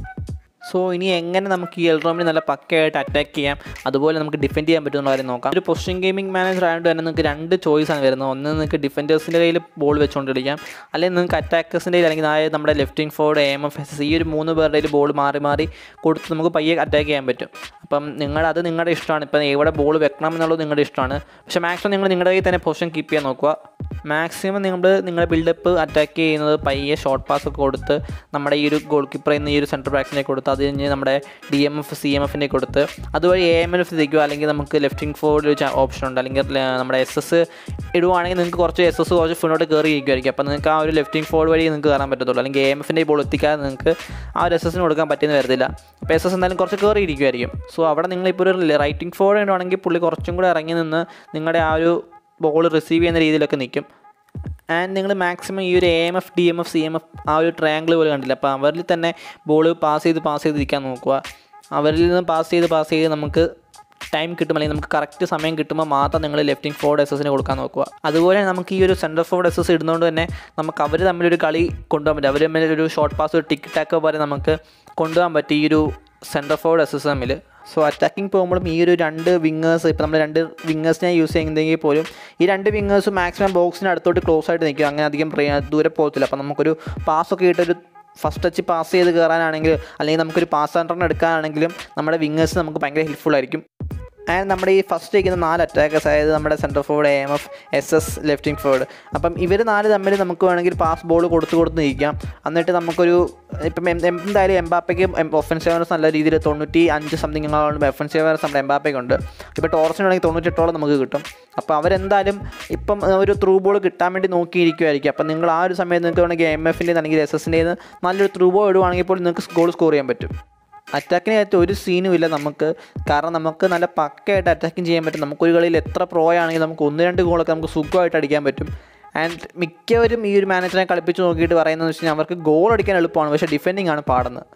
സോ ഇനി എങ്ങനെ നമുക്ക് ഈ എൽറോമിനെ നല്ല പക്കയായിട്ട് അറ്റാക്ക് ചെയ്യാം, അതുപോലെ നമുക്ക് ഡിഫെൻഡ് ചെയ്യാൻ പറ്റുമെന്നുള്ള കാര്യം നോക്കാം. ഒരു പൊസിഷൻ ഗെയിമിംഗ് മാനേജർ ആയതുകൊണ്ട് തന്നെ നിങ്ങൾക്ക് രണ്ട് ചോയ്സാണ് വരുന്നത്. ഒന്ന് നിങ്ങൾക്ക് ഡിഫൻഡേഴ്സിൻ്റെ കയ്യിൽ ബോൾ വെച്ചുകൊണ്ട് കളിക്കാം, അല്ലെങ്കിൽ നിങ്ങൾക്ക് അറ്റാക്കേഴ്സിൻ്റെ കയ്യിൽ, അല്ലെങ്കിൽ അതായത് നമ്മുടെ left wing forward M F S ഈ ഒരു മൂന്ന് പേരുടെ കയ്യിൽ ബോൾ മാറി മാറി കൊടുത്ത് നമുക്ക് പയ്യെ അറ്റാക്ക് ചെയ്യാൻ പറ്റും. അപ്പം നിങ്ങളുടെ അത് നിങ്ങളുടെ ഇഷ്ടമാണ്. ഇപ്പം എവിടെ ബോൾ വെക്കണം എന്നുള്ളത് നിങ്ങളുടെ ഇഷ്ടമാണ്. പക്ഷേ മാക്സിമം നിങ്ങൾ നിങ്ങളുടെ കയ്യിൽ തന്നെ പൊസിഷൻ കീപ്പ് ചെയ്യാൻ നോക്കുക. മാക്സിമം നിങ്ങൾ നിങ്ങളുടെ ബിൽഡപ്പ് അറ്റാക്ക് ചെയ്യുന്നത് പയ്യെ ഷോർട്ട് പാസ് ഒക്കെ കൊടുത്ത് നമ്മുടെ ഈ ഒരു ഗോൾ കീപ്പറിൽ നിന്ന് ഈ ഒരു സെൻറ്റർ ബാക്സിനെ കൊടുത്ത് അത് കഴിഞ്ഞ് നമ്മുടെ D M F C M എഫിനെ കൊടുത്ത് അതുവഴി എ എം എഫ് തിരിക്കുക, അല്ലെങ്കിൽ നമുക്ക് ലെഫ്റ്റിംഗ് ഫോർവേഡ് ഒരു ഓപ്ഷൻ ഉണ്ട്, അല്ലെങ്കിൽ നമ്മുടെ എസ് എസ് ഇടുവാണെങ്കിൽ നിങ്ങൾക്ക് കുറച്ച് എസ് എസ് കുറച്ച് ഫ്രണ്ടോട്ട് കയറി ഇരിക്കുമായിരിക്കും. അപ്പോൾ നിങ്ങൾക്ക് ആ ഒരു ലെഫ്റ്റിംഗ് ഫോർവേഡ് വഴി നിങ്ങൾക്ക് കയറാൻ പറ്റത്തുള്ളൂ. അല്ലെങ്കിൽ എ എം എഫിൻ്റെ ബോൾ എത്തിക്കാതെ നിങ്ങൾക്ക് ആ ഒരു എസ് എസിന് കൊടുക്കാൻ പറ്റുന്ന വരത്തില്ല. അപ്പോൾ എസ് എസ് എന്തായാലും കുറച്ച് കയറി ഇരിക്കുമായിരിക്കും. സോ അവിടെ നിങ്ങളിപ്പോൾ ഒരു റൈറ്റിംഗ് ഫോർവേഡ് ഇടുവാണെങ്കിൽ പുള്ളി കുറച്ചും കൂടെ ഇറങ്ങി നിന്ന് നിങ്ങളുടെ ആ ഒരു ബോൾ റിസീവ് ചെയ്യുന്ന രീതിയിലൊക്കെ നിൽക്കും. ആൻഡ് നിങ്ങൾ മാക്സിമം ഈ ഒരു A M F D M F C M F ആ ഒരു ട്രയാങ്കിൾ പോലെ കണ്ടില്ല, അപ്പോൾ അവരിൽ തന്നെ ബോൾ പാസ് ചെയ്ത് പാസ് ചെയ്ത് ഇരിക്കാൻ നോക്കുക. അവരിൽ നിന്ന് പാസ് ചെയ്ത് പാസ് ചെയ്ത് നമുക്ക് ടൈം കിട്ടും, അല്ലെങ്കിൽ നമുക്ക് കറക്റ്റ് സമയം കിട്ടുമ്പോൾ മാത്രം നിങ്ങൾ ലെഫ്റ്റിംഗ് ഫോർവേഡ് എസ് എസിന് കൊടുക്കാൻ നോക്കുക. അതുപോലെ നമുക്ക് ഈ ഒരു സെൻറ്റർ ഫോർവേഡ് എസ് എസ് ഇടുന്നതുകൊണ്ട് തന്നെ നമുക്ക് അവർ തമ്മിലൊരു കളി കൊണ്ടുപോകാൻ പറ്റും. അവർ തമ്മിൽ ഒരു ഷോർട്ട് പാസ്, ഒരു ടിക്ക് ടാക്ക് പോലെ നമുക്ക് കൊണ്ടുപോകാൻ പറ്റും ഈ ഒരു സെൻറ്റർ ഫോർവേഡ് എസ് എസ് തമ്മിൽ. സോ അറ്റാക്കിംഗ് പോകുമ്പോഴും ഈ ഒരു രണ്ട് വിങ്ങേഴ്സ്, ഇപ്പോൾ നമ്മൾ രണ്ട് വിങ്ങേഴ്സിനെ യൂസ് ചെയ്യുന്നെങ്കിൽ പോലും ഈ രണ്ട് വിങ്ങേഴ്സ് മാക്സിമം ബോക്സിന് അടുത്തോട്ട് ക്ലോസ് ആയിട്ട് നിൽക്കും, അങ്ങനെ അധികം ദൂരെ പോകത്തില്ല. അപ്പോൾ നമുക്കൊരു പാസ്സൊക്കെ ഇട്ടൊരു ഫസ്റ്റ് ടച്ച് പാസ് ചെയ്ത് കയറാനാണെങ്കിൽ, അല്ലെങ്കിൽ നമുക്കൊരു പാസ് സെൻറ്ററിന് എടുക്കാനാണെങ്കിലും നമ്മുടെ വിങ്ങേഴ്സ് നമുക്ക് ഭയങ്കര ഹെൽപ്ഫുൾ ആയിരിക്കും. ആൻഡ് നമ്മുടെ ഈ ഫസ്റ്റ് ഇരിക്കുന്ന നാല് അറ്റാക്കേഴ്സ്, അതായത് നമ്മുടെ centre forward, A M F, S S, left wing forward, അപ്പം ഇവർ നാല് തമ്മിൽ നമുക്ക് വേണമെങ്കിൽ പാസ് ബോൾ കൊടുത്ത് കൊടുത്ത് നിൽക്കാം. എന്നിട്ട് നമുക്കൊരു ഇപ്പം എന്തായാലും എംബാപ്പയ്ക്ക് ഒഫൻസീവ് അവേഴ്സ് നല്ല രീതിയിൽ തൊണ്ണൂറ്റി അഞ്ച് സംതിങ് ഒഫൻസീവ് അവേഴ്സ് നമ്മുടെ എംബാപ്പയ്ക്കുണ്ട്. ഇപ്പോൾ ടോറസിനാണെങ്കിൽ തൊണ്ണൂറ്റെട്ടോളം നമുക്ക് കിട്ടും. അപ്പോൾ അവരെന്തായാലും ഇപ്പം ഒരു ത്രൂ ബോൾ കിട്ടാൻ വേണ്ടി നോക്കിയിരിക്കുമായിരിക്കും. അപ്പം നിങ്ങൾ ആ ഒരു സമയത്ത് നിങ്ങൾക്ക് വേണമെങ്കിൽ എം എഫിൻ്റെ അല്ലെങ്കിൽ എസ് എസിൻ്റെ നല്ലൊരു ത്രൂ ബോൾ ഇടുവാണെങ്കിൽ പോലും നിങ്ങൾക്ക് ഗോൾ സ്കോർ ചെയ്യാൻ പറ്റും. അറ്റാക്കിനകത്ത് ഒരു സീനും ഇല്ല നമുക്ക്, കാരണം നമുക്ക് നല്ല പക്കയായിട്ട് അറ്റാക്കിങ് ചെയ്യാൻ പറ്റും. നമുക്കൊരു കളിയിൽ എത്ര പ്രോ ആണെങ്കിൽ നമുക്ക് ഒന്ന് രണ്ട് ഗോളൊക്കെ നമുക്ക് സുഖമായിട്ട് അടിക്കാൻ പറ്റും. ആൻഡ് മിക്കവരും ഈ ഒരു മാനേജറിനെ കളിപ്പിച്ച് നോക്കിയിട്ട് പറയുന്നതെന്ന് വെച്ച് കഴിഞ്ഞാൽ അവർക്ക് ഗോൾ അടിക്കാൻ എളുപ്പമാണ്, പക്ഷേ ഡിഫെൻഡിങ് ആണ് പാടുന്നത്.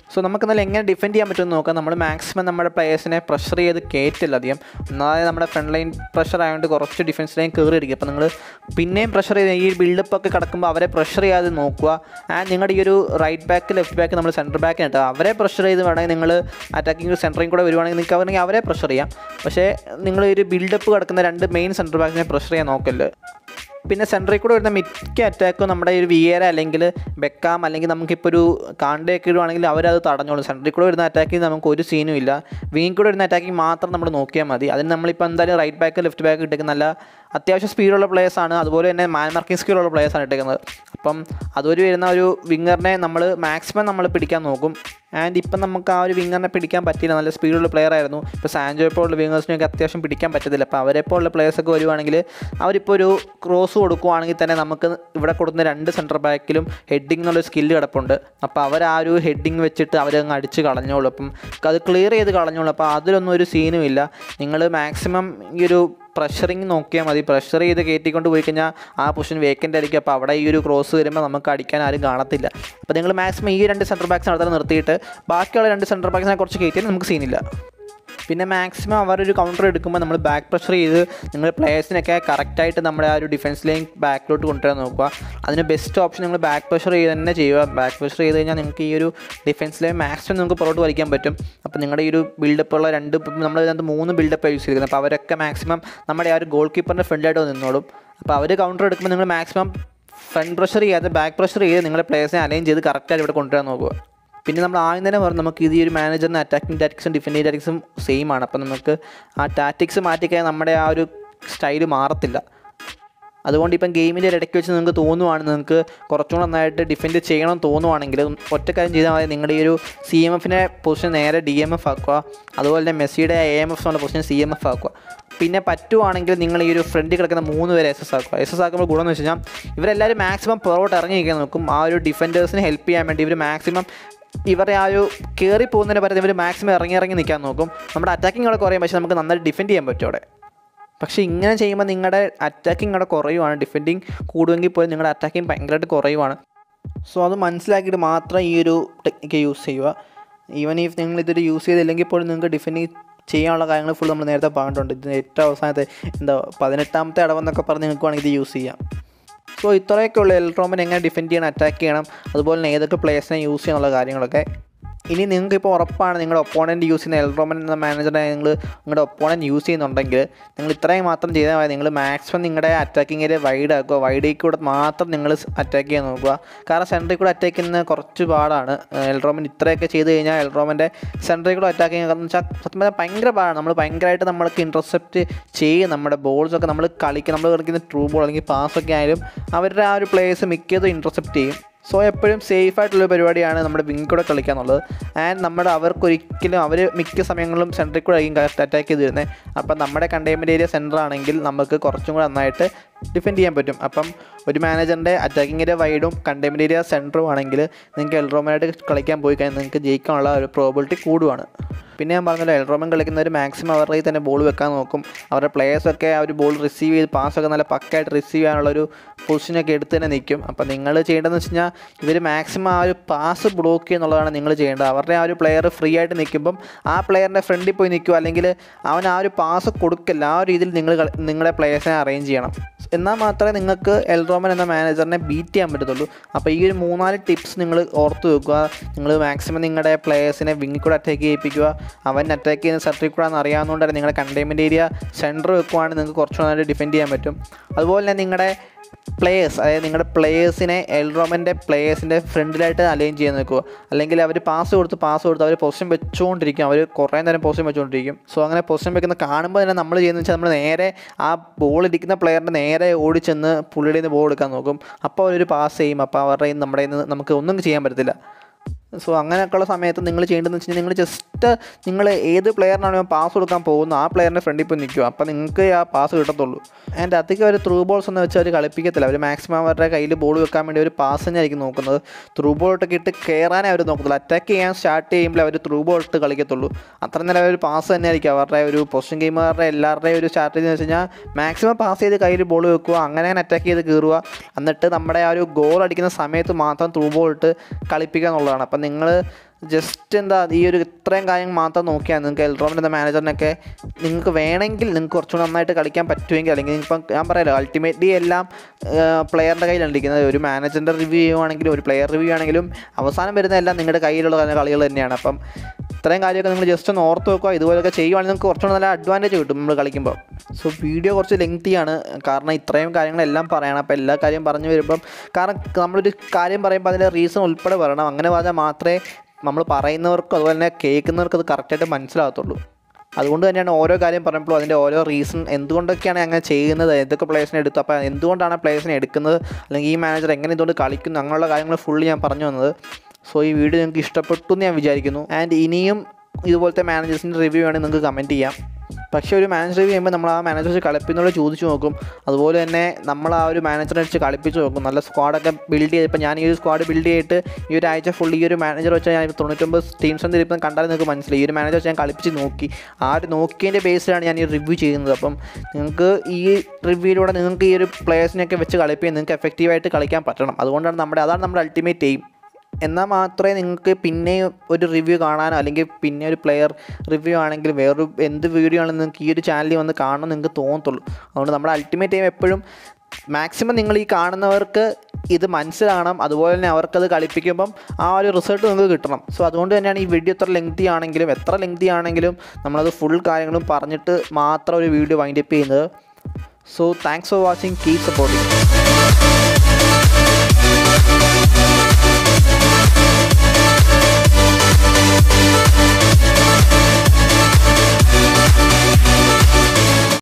സോ നമുക്കെന്നാലും എങ്ങനെ ഡിഫെൻഡ് ചെയ്യാൻ പറ്റുമെന്ന് നോക്കാം. നമ്മൾ മാക്സിമം നമ്മുടെ പ്ലേയേഴ്സിനെ പ്രഷർ ചെയ്ത് കയറ്റില്ല അധികം. ഒന്നാമത് നമ്മുടെ ഫ്രണ്ട് ലൈൻ പ്രഷർ ആയതുകൊണ്ട് കുറച്ച് ഡിഫൻസ് ലൈൻ കയറിയിരിക്കും. അപ്പോൾ നിങ്ങൾ പിന്നെയും പ്രഷർ ചെയ്ത് ഈ ബിൽഡപ്പ് ഒക്കെ കിടക്കുമ്പോൾ അവരെ പ്രഷർ ചെയ്യാതെ നോക്കുക. ആൻഡ് നിങ്ങളുടെ ഈ ഒരു റൈറ്റ് ബാക്ക് ലെഫ്റ്റ് ബാക്ക് നമ്മൾ സെൻറ്റർ ബാക്കിന് ഇട്ടാൽ അവരെ പ്രഷർ ചെയ്ത് വേണമെങ്കിൽ നിങ്ങൾ അറ്റാക്കിംഗ് സെൻറ്ററിൽ കൂടെ വരുവാണെങ്കിൽ നിങ്ങൾക്ക് അവരെങ്കിൽ അവരെ പ്രഷർ ചെയ്യാം. പക്ഷേ നിങ്ങൾ ഒരു ബിൽഡപ്പ് കിടക്കുന്ന രണ്ട് മെയിൻ സെൻറ്റർ ബാക്കിനെ പ്രഷർ ചെയ്യാൻ നോക്കല്ല്. പിന്നെ സെൻറ്ററിൽ കൂടെ വരുന്ന മിക്ക അറ്റാക്കും നമ്മുടെ ഒരു വിയേര അല്ലെങ്കിൽ ബെക്കാം അല്ലെങ്കിൽ നമുക്കിപ്പോൾ ഒരു കാണ്ടയൊക്കെ ഇടുവാണെങ്കിൽ അവരത് തടഞ്ഞോളും. സെൻറ്ററിൽ കൂടെ വരുന്ന അറ്റാക്കിൽ നമുക്ക് ഒരു സീനും ഇല്ല. വിങ്ങിൽ കൂടെ വരുന്ന അറ്റാക്കിങ് മാത്രം നമ്മൾ നോക്കിയാൽ മതി. അതിന് നമ്മളിപ്പോൾ എന്തായാലും റൈറ്റ് ബാക്ക് ലെഫ്റ്റ് ബാക്ക് ഇട്ടേക്കുന്ന നല്ല അത്യാവശ്യം സ്പീഡുള്ള പ്ലേയേഴ്സാണ്. അതുപോലെ തന്നെ മാൻ മാർക്കിംഗ് സ്കില്ലുള്ള പ്ലേയേഴ്സാണ് ഇട്ടേക്കുന്നത്. അപ്പം അതുവഴി വരുന്ന ഒരു വിങ്ങറിനെ നമ്മൾ മാക്സിമം നമ്മൾ പിടിക്കാൻ നോക്കും. ആൻഡ് ഇപ്പം നമുക്ക് ആ ഒരു വിങ്ങറിനെ പിടിക്കാൻ പറ്റിയില്ല. നല്ല സ്പീഡുള്ള പ്ലെയർ ആയിരുന്നു. ഇപ്പോൾ സാൻജോ പോലുള്ള വിങ്ങേഴ്സിനൊക്കെ അത്യാവശ്യം പിടിക്കാൻ പറ്റത്തില്ല. അപ്പോൾ അവരെപ്പോലുള്ള പ്ലേയേഴ്സൊക്കെ വരുവാണെങ്കിൽ അവരിപ്പോൾ ഒരു ക്രോസ് കൊടുക്കുവാണെങ്കിൽ തന്നെ നമുക്ക് ഇവിടെ കൊടുക്കുന്ന രണ്ട് സെൻറ്റർ ബാക്കിലും ഹെഡിങ് എന്നുള്ള സ്കില്ല് കിടപ്പുണ്ട്. അപ്പോൾ അവർ ആ ഒരു ഹെഡിങ് വെച്ചിട്ട് അവരങ്ങ് അടിച്ച് കളഞ്ഞോളൂ. അപ്പം അത് ക്ലിയർ ചെയ്ത് കളഞ്ഞോളൂ. അപ്പോൾ അതിലൊന്നും ഒരു സീനും ഇല്ല. നിങ്ങൾ മാക്സിമം ഈ ഒരു പ്രഷറിങ് നോക്കിയാൽ മതി. പ്രഷർ ചെയ്ത് കയറ്റിക്കൊണ്ട് പോയി കഴിഞ്ഞാൽ ആ പൊസിഷൻ വേക്കൻ്റ് ആയിരിക്കും. അപ്പോൾ അവിടെ ഈ ഒരു ക്രോസ് വരുമ്പോൾ നമുക്ക് അടിക്കാൻ ആരും കാണത്തില്ല. അപ്പോൾ നിങ്ങൾ മാക്സിമം ഈ രണ്ട് സെൻറ്റർ ബാക്സിന് അടുത്ത് നിർത്തിയിട്ട് ബാക്കിയുള്ള രണ്ട് സെൻറ്റർ ബാക്സിനെ കുറച്ച് കയറ്റിയാൽ നമുക്ക് സീനില്ല. പിന്നെ മാക്സിമം അവരൊരു കൗണ്ടർ എടുക്കുമ്പോൾ നമ്മൾ ബാക്ക് പ്രഷർ ചെയ്ത് നിങ്ങൾ പ്ലേയേഴ്സിനൊക്കെ കറക്റ്റായിട്ട് നമ്മുടെ ആ ഒരു ഡിഫൻസ് ലൈൻ ബാക്കിലോട്ട് കൊണ്ടുവരാൻ നോക്കുക. അതിന് ബെസ്റ്റ് ഓപ്ഷൻ നിങ്ങൾ ബാക്ക് പ്രഷർ ചെയ്ത് തന്നെ ചെയ്യുക. ബാക്ക് പ്രഷർ ചെയ്ത് കഴിഞ്ഞാൽ നിങ്ങൾക്ക് ഈ ഒരു ഡിഫൻസ് ലൈൻ മാക്സിമം നിങ്ങൾക്ക് പുറത്തോട്ട് വലിക്കാൻ പറ്റും. അപ്പോൾ നിങ്ങളുടെ ഈ ഒരു ബിൽഡപ്പുള്ള രണ്ട് നമ്മൾ ഇതിനകത്ത് മൂന്ന് ബിൽഡപ്പ് യൂസ് ചെയ്തിരിക്കുന്നത്. അപ്പോൾ അവരൊക്കെ മാക്സിമം നമ്മുടെ ആ ഒരു ഗോൾ കീപ്പറിൻ്റെ ഫ്രണ്ടിലായിട്ട് നിന്നോളും. അപ്പോൾ അവർ കൗണ്ടർ എടുക്കുമ്പോൾ നിങ്ങൾ മാക്സിമം ഫ്രണ്ട് പ്രഷർ ചെയ്യാതെ ബാക്ക് പ്രഷർ ചെയ്ത് നിങ്ങളുടെ പ്ലേയേഴ്സിനെ അലൈൻ ചെയ്ത് കറക്റ്റായിട്ട് ഇവിടെ കൊണ്ടുവരാൻ നോക്കുക. പിന്നെ നമ്മൾ ആദ്യം തന്നെ പറഞ്ഞു നമുക്ക് ഇത് ഈ ഒരു മാനേജറിന് അറ്റാക്കിംഗ് ടാറ്റിക്സും ഡിഫെൻഡിങ് ടാറ്റിക്സും സെയിം ആണ്. അപ്പോൾ നമുക്ക് ആ ടാറ്റിക്സ് മാറ്റിക്കഴിഞ്ഞാൽ നമ്മുടെ ആ ഒരു സ്റ്റൈല് മാറത്തില്ല. അതുകൊണ്ട് ഇപ്പം ഗെയിമിൻ്റെ ഇടയ്ക്ക് വെച്ച് നിങ്ങൾക്ക് തോന്നുവാണ് നിങ്ങൾക്ക് കുറച്ചുകൂടെ നന്നായിട്ട് ഡിഫെൻഡ് ചെയ്യണമെന്ന് തോന്നുവാണെങ്കിൽ ഒറ്റ കാര്യം ചെയ്താൽ മതി. നിങ്ങളുടെ ഈ ഒരു സി എം എഫിനെ പൊസിഷൻ നേരെ ഡി എം എഫ് ആക്കുക. അതുപോലെ തന്നെ മെസ്സിയുടെ എ എം എഫ് എന്നുള്ള പൊസിഷൻ സി എം എഫ് ആക്കുക. പിന്നെ പറ്റുവാണെങ്കിൽ നിങ്ങൾ ഈ ഒരു ഫ്രണ്ടിൽ കിടക്കുന്ന മൂന്ന് പേരെ എസ് എസ് ആക്കുക. എസ് എസ് ആക്കുമ്പോൾ ഗുണമെന്ന് വെച്ച് കഴിഞ്ഞാൽ ഇവരെല്ലാവരും മാക്സിമം പുറകോട്ട് ഇറങ്ങി നിൽക്കാൻ നോക്കും. ആ ഒരു ഡിഫൻഡേഴ്സിനെ ഹെൽപ്പ് ചെയ്യാൻ വേണ്ടി ഇവർ മാക്സിമം ഇവരെ ആ ഒരു കയറി പോകുന്നതിന് പകരം ഇവർ മാക്സിമം ഇറങ്ങി ഇറങ്ങി നിൽക്കാൻ നോക്കും. നമ്മുടെ അറ്റാക്കിംഗ് അവിടെ കുറയും, പക്ഷേ നമുക്ക് നന്നായിട്ട് ഡിഫെൻഡ് ചെയ്യാൻ പറ്റും അവിടെ. പക്ഷേ ഇങ്ങനെ ചെയ്യുമ്പോൾ നിങ്ങളുടെ അറ്റാക്കിംഗ് അവിടെ കുറയുവാണ്. ഡിഫെൻഡിങ് കൂടുമെങ്കിൽ പോലും നിങ്ങളുടെ അറ്റാക്കിംഗ് ഭയങ്കരമായിട്ട് കുറയുവാണ്. സോ അത് മനസ്സിലാക്കിയിട്ട് മാത്രം ഈ ഒരു ടെക്നിക്ക് യൂസ് ചെയ്യുക. ഈവൻ ഇഫ് നിങ്ങൾ ഇതൊരു യൂസ് ചെയ്തില്ലെങ്കിൽ പോലും നിങ്ങൾക്ക് ഡിഫെൻഡിങ് ചെയ്യാനുള്ള കാര്യങ്ങൾ ഫുൾ നമ്മൾ നേരത്തെ പറഞ്ഞിട്ടുണ്ട്. ഇതിന് ഏറ്റവും അവസാനത്തെ എന്താ പതിനെട്ടാമത്തെ അടവെന്നൊക്കെ പറഞ്ഞ് നിങ്ങൾക്ക് വേണമെങ്കിൽ ഇത് യൂസ് ചെയ്യാം. സോ ഇത്രയൊക്കെ ഉള്ള എൽട്രോമൻ എങ്ങനെ ഡിഫെൻഡ് ചെയ്യണം, അറ്റാക്ക് ചെയ്യണം, അതുപോലെ തന്നെ ഏതൊക്കെ പ്ലേയേഴ്സിനെ യൂസ് ചെയ്യാനുള്ള കാര്യങ്ങളൊക്കെ. ഇനി നിങ്ങൾക്കിപ്പോൾ ഉറപ്പാണ് നിങ്ങളുടെ ഒപ്പോണൻറ്റ് യൂസ് ചെയ്യുന്ന എൽട്രോമൻ എന്ന മാനേജറെ നിങ്ങൾ നിങ്ങളുടെ ഒപ്പോണൻറ്റ് യൂസ് ചെയ്യുന്നുണ്ടെങ്കിൽ നിങ്ങൾ ഇത്രയും മാത്രം ചെയ്താൽ മതി. നിങ്ങൾ മാക്സിമം നിങ്ങളുടെ അറ്റാക്കിങ് ഏരിയ വൈഡ് ആക്കുക. വൈഡിൽ കൂടെ മാത്രം നിങ്ങൾ അറ്റാക്ക് ചെയ്യാൻ നോക്കുക. കാരണം സെൻറ്ററിൽ കൂടെ അറ്റാക്ക് ചെയ്യുന്നത് കുറച്ച് പാടാണ്. എൽട്രോമൻ ഇത്രയൊക്കെ ചെയ്ത് കഴിഞ്ഞാൽ എൽട്രോമൻ്റെ സെൻറ്ററിൽ കൂടെ അറ്റാക്ക് ചെയ്യുക എന്ന് വെച്ചാൽ സത്യം പറഞ്ഞാൽ ഭയങ്കര പാടാണ്. നമ്മൾ ഭയങ്കരമായിട്ട് നമ്മൾക്ക് ഇൻറ്റർസെപ്റ്റ് ചെയ്യും. നമ്മുടെ ബോൾസൊക്കെ നമ്മൾ കളിക്കുക, നമ്മൾ കളിക്കുന്ന ട്രൂ ബോൾ അല്ലെങ്കിൽ പാസ്സൊക്കെ ആയാലും അവരുടെ ആ ഒരു പ്ലേയേഴ്സ് മിക്കതും ഇൻറ്റർസെപ്റ്റ് ചെയ്യും. സോ എപ്പോഴും സേഫ് ആയിട്ടുള്ള പരിപാടിയാണ് നമ്മുടെ വിങ് കൂടെ കളിക്കുക എന്നുള്ളത്. ആൻഡ് നമ്മുടെ അവർക്കൊരിക്കലും അവർ മിക്ക സമയങ്ങളിലും സെൻറ്ററിൽ കൂടെ ആയിരിക്കും അറ്റാക്ക് ചെയ്ത് വരുന്നത്. അപ്പം നമ്മുടെ കണ്ടെയ്ൻമെൻറ്റ് ഏരിയ സെൻറ്റർ ആണെങ്കിൽ നമുക്ക് കുറച്ചും കൂടെ നന്നായിട്ട് ഡിഫെൻഡ് ചെയ്യാൻ പറ്റും. അപ്പം ഒരു മാനേജറിൻ്റെ അറ്റാക്കിംഗ് ഏരിയ വൈഡും കണ്ടെയ്ൻമെൻറ്റ് ഏരിയ സെൻറ്ററും ആണെങ്കിൽ നിങ്ങൾക്ക് എൽട്രോമനായിട്ട് കളിക്കാൻ പോയി കഴിഞ്ഞാൽ നിങ്ങൾക്ക് ജയിക്കാനുള്ള ഒരു പ്രോബിലിറ്റി കൂടുവാണ്. പിന്നെ ഞാൻ പറഞ്ഞല്ലോ എൽട്രോമൻ കളിക്കുന്നവർ മാക്സിമം അവരുടെ കയ്യിൽ തന്നെ ബോൾ വെക്കാൻ നോക്കും. അവരുടെ പ്ലേയേഴ്സൊക്കെ ആ ഒരു ബോൾ റിസീവ് ചെയ്ത് പാസ്സൊക്കെ നല്ല പക്കായിട്ട് റിസീവ് ചെയ്യാനുള്ളൊരു പൊസിഷനൊക്കെ എടുത്ത് തന്നെ നിൽക്കും. അപ്പോൾ നിങ്ങൾ ചെയ്യേണ്ടതെന്ന് വെച്ച് കഴിഞ്ഞാൽ ഇവർ മാക്സിമം ആ ഒരു പാസ് ബ്ലോക്ക് ചെയ്യുക എന്നുള്ളതാണ് നിങ്ങൾ ചെയ്യേണ്ടത്. അവരുടെ ആ ഒരു പ്ലെയർ ഫ്രീ ആയിട്ട് നിൽക്കുമ്പം ആ പ്ലെയറിൻ്റെ ഫ്രണ്ടിൽ പോയി നിൽക്കുക, അല്ലെങ്കിൽ അവൻ ആ ഒരു പാസ് കൊടുക്കില്ല. ആ ഒരു രീതിയിൽ നിങ്ങൾ നിങ്ങളുടെ പ്ലേയേഴ്സിനെ അറേഞ്ച് ചെയ്യണം. എന്നാൽ മാത്രമേ നിങ്ങൾക്ക് എൽട്രോമൻ എന്ന മാനേജറിനെ ബീറ്റ് ചെയ്യാൻ പറ്റത്തുള്ളൂ. അപ്പോൾ ഈ ഒരു മൂന്നാല് ടിപ്സ് നിങ്ങൾ ഓർത്ത് വെക്കുക. നിങ്ങൾ മാക്സിമം നിങ്ങളുടെ പ്ലേയേഴ്സിനെ വിങ്ങിൽ കൂടെ അറ്റാക്ക് ചെയ്യിപ്പിക്കുക. അവൻ അറ്റാക്ക് ചെയ്യുന്ന സെൻറ്ററിൽ കൂടെ അറിയാവുന്നതുകൊണ്ട് തന്നെ നിങ്ങളുടെ കണ്ടെയ്ൻമെൻറ്റ് ഏരിയ സെൻറ്റർ വെക്കുവാണെങ്കിൽ നിങ്ങൾക്ക് കുറച്ചുകൂടെ നന്നായിട്ട് ഡിഫെൻഡ് ചെയ്യാൻ പറ്റും. അതുപോലെ തന്നെ നിങ്ങളുടെ പ്ലേയേഴ്സ് അതായത് നിങ്ങളുടെ പ്ലേയേഴ്സിനെ എൽട്രോമൻ്റെ പ്ലേയേഴ്സിൻ്റെ ഫ്രണ്ടിലായിട്ട് അലൈൻ ചെയ്യാൻ നിൽക്കുക. അല്ലെങ്കിൽ അവർ പാസ് കൊടുത്ത് പാസ് കൊടുത്ത് അവർ പൊസിഷൻ വെച്ചുകൊണ്ടിരിക്കും. അവർ കുറേ നേരം പൊസിഷൻ വെച്ചുകൊണ്ടിരിക്കും. സോ അങ്ങനെ പൊസിഷൻ വെക്കുന്ന കാണുമ്പോൾ തന്നെ നമ്മൾ ചെയ്യുന്നത് വെച്ചാൽ നമ്മൾ നേരെ ആ ബോൾ ഇരിക്കുന്ന പ്ലെയറിൻ്റെ നേരെ ഓടിച്ചെന്ന് പുള്ളിയുടെ നിന്ന് ബോൾ എടുക്കാൻ നോക്കും. അപ്പോൾ അവരൊരു പാസ് ചെയ്യും. അപ്പോൾ അവരുടെ നമ്മുടെ നമുക്ക് ഒന്നും ചെയ്യാൻ പറ്റത്തില്ല. സോ അങ്ങനെയൊക്കെയുള്ള സമയത്ത് നിങ്ങൾ ചെയ്യേണ്ടതെന്ന് വെച്ച് കഴിഞ്ഞാൽ നിങ്ങൾ ജസ്റ്റ് നിങ്ങൾ ഏത് പ്ലെയറിനാണോ പാസ് കൊടുക്കാൻ പോകുന്നത് ആ പ്ലെയറിൻ്റെ ഫ്രണ്ടിൽ പോയി നിൽക്കുക. അപ്പോൾ നിങ്ങൾക്ക് ആ പാസ് കിട്ടത്തുള്ളൂ. ആൻഡ് അധികം അവർ ത്രൂ ബോൾസ് എന്ന് വെച്ചാൽ അവർ കളിപ്പിക്കത്തില്ല. അവർ മാക്സിമം അവരുടെ കയ്യിൽ ബോൾ വെക്കാൻ വേണ്ടി ഒരു പാസ് തന്നെയായിരിക്കും നോക്കുന്നത്. ത്രൂ ബോളൊക്കെ ഇട്ട് കയറാനേ അവർ നോക്കത്തുള്ളൂ. അറ്റാക്ക് ചെയ്യാൻ സ്റ്റാർട്ട് ചെയ്യുമ്പോൾ അവർ ത്രൂ ബോൾ ഇട്ട് കളിക്കത്തുള്ളൂ. അത്ര നേരം ഒരു പാസ് തന്നെയായിരിക്കും അവരുടെ ഒരു പൊസിഷൻ ഗെയിമുകാരുടെ എല്ലാവരുടെയും ഒരു സ്ട്രാറ്റജി എന്ന് വെച്ച് കഴിഞ്ഞാൽ മാക്സിമം പാസ് ചെയ്ത് കയ്യിൽ ബോൾ വെക്കുക, അങ്ങനെ അറ്റാക്ക് ചെയ്ത് കയറുക. എന്നിട്ട് നമ്മുടെ ആ ഒരു ഗോൾ അടിക്കുന്ന സമയത്ത് മാത്രം ത്രൂ ബോൾ ഇട്ട് കളിപ്പിക്കുക എന്നുള്ളതാണ്. അപ്പം നിങ്ങൾ ജസ്റ്റ് എന്താ ഈ ഒരു ഇത്രയും കാര്യം മാത്രം നോക്കിയാൽ നിങ്ങൾക്ക് എൽറോമിൻ്റെ എന്ന മാനേജറിനൊക്കെ നിങ്ങൾക്ക് വേണമെങ്കിൽ നിങ്ങൾക്ക് കുറച്ചുകൂടി നന്നായിട്ട് കളിക്കാൻ പറ്റുമെങ്കിൽ, അല്ലെങ്കിൽ ഇപ്പം ഞാൻ പറയാമല്ലോ അൾട്ടിമേറ്റ്ലി എല്ലാം പ്ലെയറിൻ്റെ കയ്യിലാണ് ഇരിക്കുന്നത്. ഒരു മാനേജറിൻ്റെ റിവ്യൂ ചെയ്യുവാണെങ്കിലും ഒരു പ്ലെയർ റിവ്യൂ ആണെങ്കിലും അവസാനം വരുന്ന എല്ലാം നിങ്ങളുടെ കയ്യിലുള്ള കളികൾ തന്നെയാണ്. അപ്പം ഇത്രയും കാര്യമൊക്കെ നിങ്ങൾ ജസ്റ്റ് ഒന്ന് ഓർത്ത് വെക്കുക. ഇതുപോലൊക്കെ ചെയ്യുവാണെങ്കിൽ നിങ്ങൾക്ക് കുറച്ചുകൂടി നല്ല അഡ്വാൻറ്റേജ് കിട്ടും നമ്മൾ കളിക്കുമ്പോൾ. സോ വീഡിയോ കുറച്ച് ലെങ്തിയാണ്, കാരണം ഇത്രയും കാര്യങ്ങളെല്ലാം പറയണം. അപ്പോൾ എല്ലാ കാര്യം പറഞ്ഞു വരുമ്പം, കാരണം നമ്മളൊരു കാര്യം പറയുമ്പോൾ അതിൻ്റെ റീസൺ ഉൾപ്പെടെ പറയണം. അങ്ങനെ പറഞ്ഞാൽ മാത്രമേ നമ്മൾ പറയുന്നവർക്കും അതുപോലെ തന്നെ കേൾക്കുന്നവർക്കും അത് കറക്റ്റായിട്ട് മനസ്സിലാകത്തുള്ളൂ. അതുകൊണ്ട് തന്നെയാണ് ഓരോ കാര്യം പറയുമ്പോഴും അതിൻ്റെ ഓരോ റീസൺ എന്തുകൊണ്ടൊക്കെയാണ് അങ്ങനെ ചെയ്യുന്നത്, എന്തൊക്കെ പ്ലേയേഴ്സിനെ എടുത്തു, അപ്പോൾ എന്തുകൊണ്ടാണ് പ്ലേയേഴ്സിനെ എടുക്കുന്നത്, അല്ലെങ്കിൽ ഈ മാനേജർ എങ്ങനെ ഇതുകൊണ്ട് കളിക്കുന്നു, അങ്ങനെയുള്ള കാര്യങ്ങൾ ഫുള്ള് ഞാൻ പറഞ്ഞു വന്നത്. സോ ഈ വീഡിയോ നിങ്ങൾക്ക് ഇഷ്ടപ്പെട്ടു എന്ന് ഞാൻ വിചാരിക്കുന്നു. ആൻഡ് ഇനിയും ഇതുപോലത്തെ മാനേജേഴ്സിൻ്റെ റിവ്യൂ വേണമെങ്കിൽ നിങ്ങൾക്ക് കമൻറ്റ് ചെയ്യാം. പക്ഷേ ഒരു മാനേജർ റിവ്യൂ ചെയ്യുമ്പോൾ നമ്മൾ ആ മാനേജർ കളിപ്പിക്കുന്നവരെ ചോദിച്ചു നോക്കും. അതുപോലെ തന്നെ നമ്മൾ ആ ഒരു മാനേജറെ വെച്ച് കളിപ്പിച്ച് നോക്കും. നല്ല സ്ക്വാഡൊക്കെ ബിൽഡ് ചെയ്ത്, ഇപ്പോൾ ഞാൻ ഈ ഒരു സ്ക്വാഡ് ബിൽഡ് ചെയ്തിട്ട് ഈ ഒരു ആഴ്ച ഫുൾ ഈ ഒരു മാനേജർ വെച്ചാൽ ഞാൻ തൊണ്ണൂറ്റൊമ്പത് ടീംസ് എന്ന് ഇരിപ്പം കണ്ടാൽ നിങ്ങൾക്ക് മനസ്സിലായി. ഈ ഒരു മാനേജർ വെച്ച് ഞാൻ കളിപ്പിച്ച് നോക്കി, ആ ഒരു നോക്കിയതിൻ്റെ ബേസിലാണ് ഞാൻ ഈ റിവ്യൂ ചെയ്യുന്നത്. അപ്പം നിങ്ങൾക്ക് ഈ റിവ്യൂയിലൂടെ നിങ്ങൾക്ക് ഈ ഒരു പ്ലേയേഴ്സിനെയൊക്കെ വെച്ച് കളിപ്പിക്കാൻ നിങ്ങൾക്ക് എഫക്റ്റീവായിട്ട് കളിക്കാൻ പറ്റണം. അതുകൊണ്ടാണ് നമ്മുടെ അതാണ് നമ്മുടെ അൾട്ടിമേറ്റ് എയിം. എന്നാൽ മാത്രമേ നിങ്ങൾക്ക് പിന്നെ ഒരു റിവ്യൂ കാണാനോ അല്ലെങ്കിൽ പിന്നെ ഒരു പ്ലെയർ റിവ്യൂ ആണെങ്കിലും വേറൊരു എന്ത് വീഡിയോ ആണെങ്കിലും നിങ്ങൾക്ക് ഈ ഒരു ചാനലിൽ വന്ന് കാണണം നിങ്ങൾക്ക് തോന്നത്തുള്ളൂ. അതുകൊണ്ട് നമ്മുടെ അൾട്ടിമേറ്റ് എയിം എപ്പോഴും മാക്സിമം നിങ്ങൾ ഈ കാണുന്നവർക്ക് ഇത് മനസ്സിലാകണം, അതുപോലെ തന്നെ അവർക്കത് കളിപ്പിക്കുമ്പം ആ ഒരു റിസൾട്ട് നിങ്ങൾക്ക് കിട്ടണം. സോ അതുകൊണ്ട് തന്നെയാണ് ഈ വീഡിയോ എത്ര ലെങ്തി ആണെങ്കിലും എത്ര ലെങ്തി ആണെങ്കിലും നമ്മളത് ഫുൾ കാര്യങ്ങളും പറഞ്ഞിട്ട് മാത്രം ഒരു വീഡിയോ വൈൻഡപ്പ് ചെയ്യുന്നത്. So thanks for watching, keep supporting.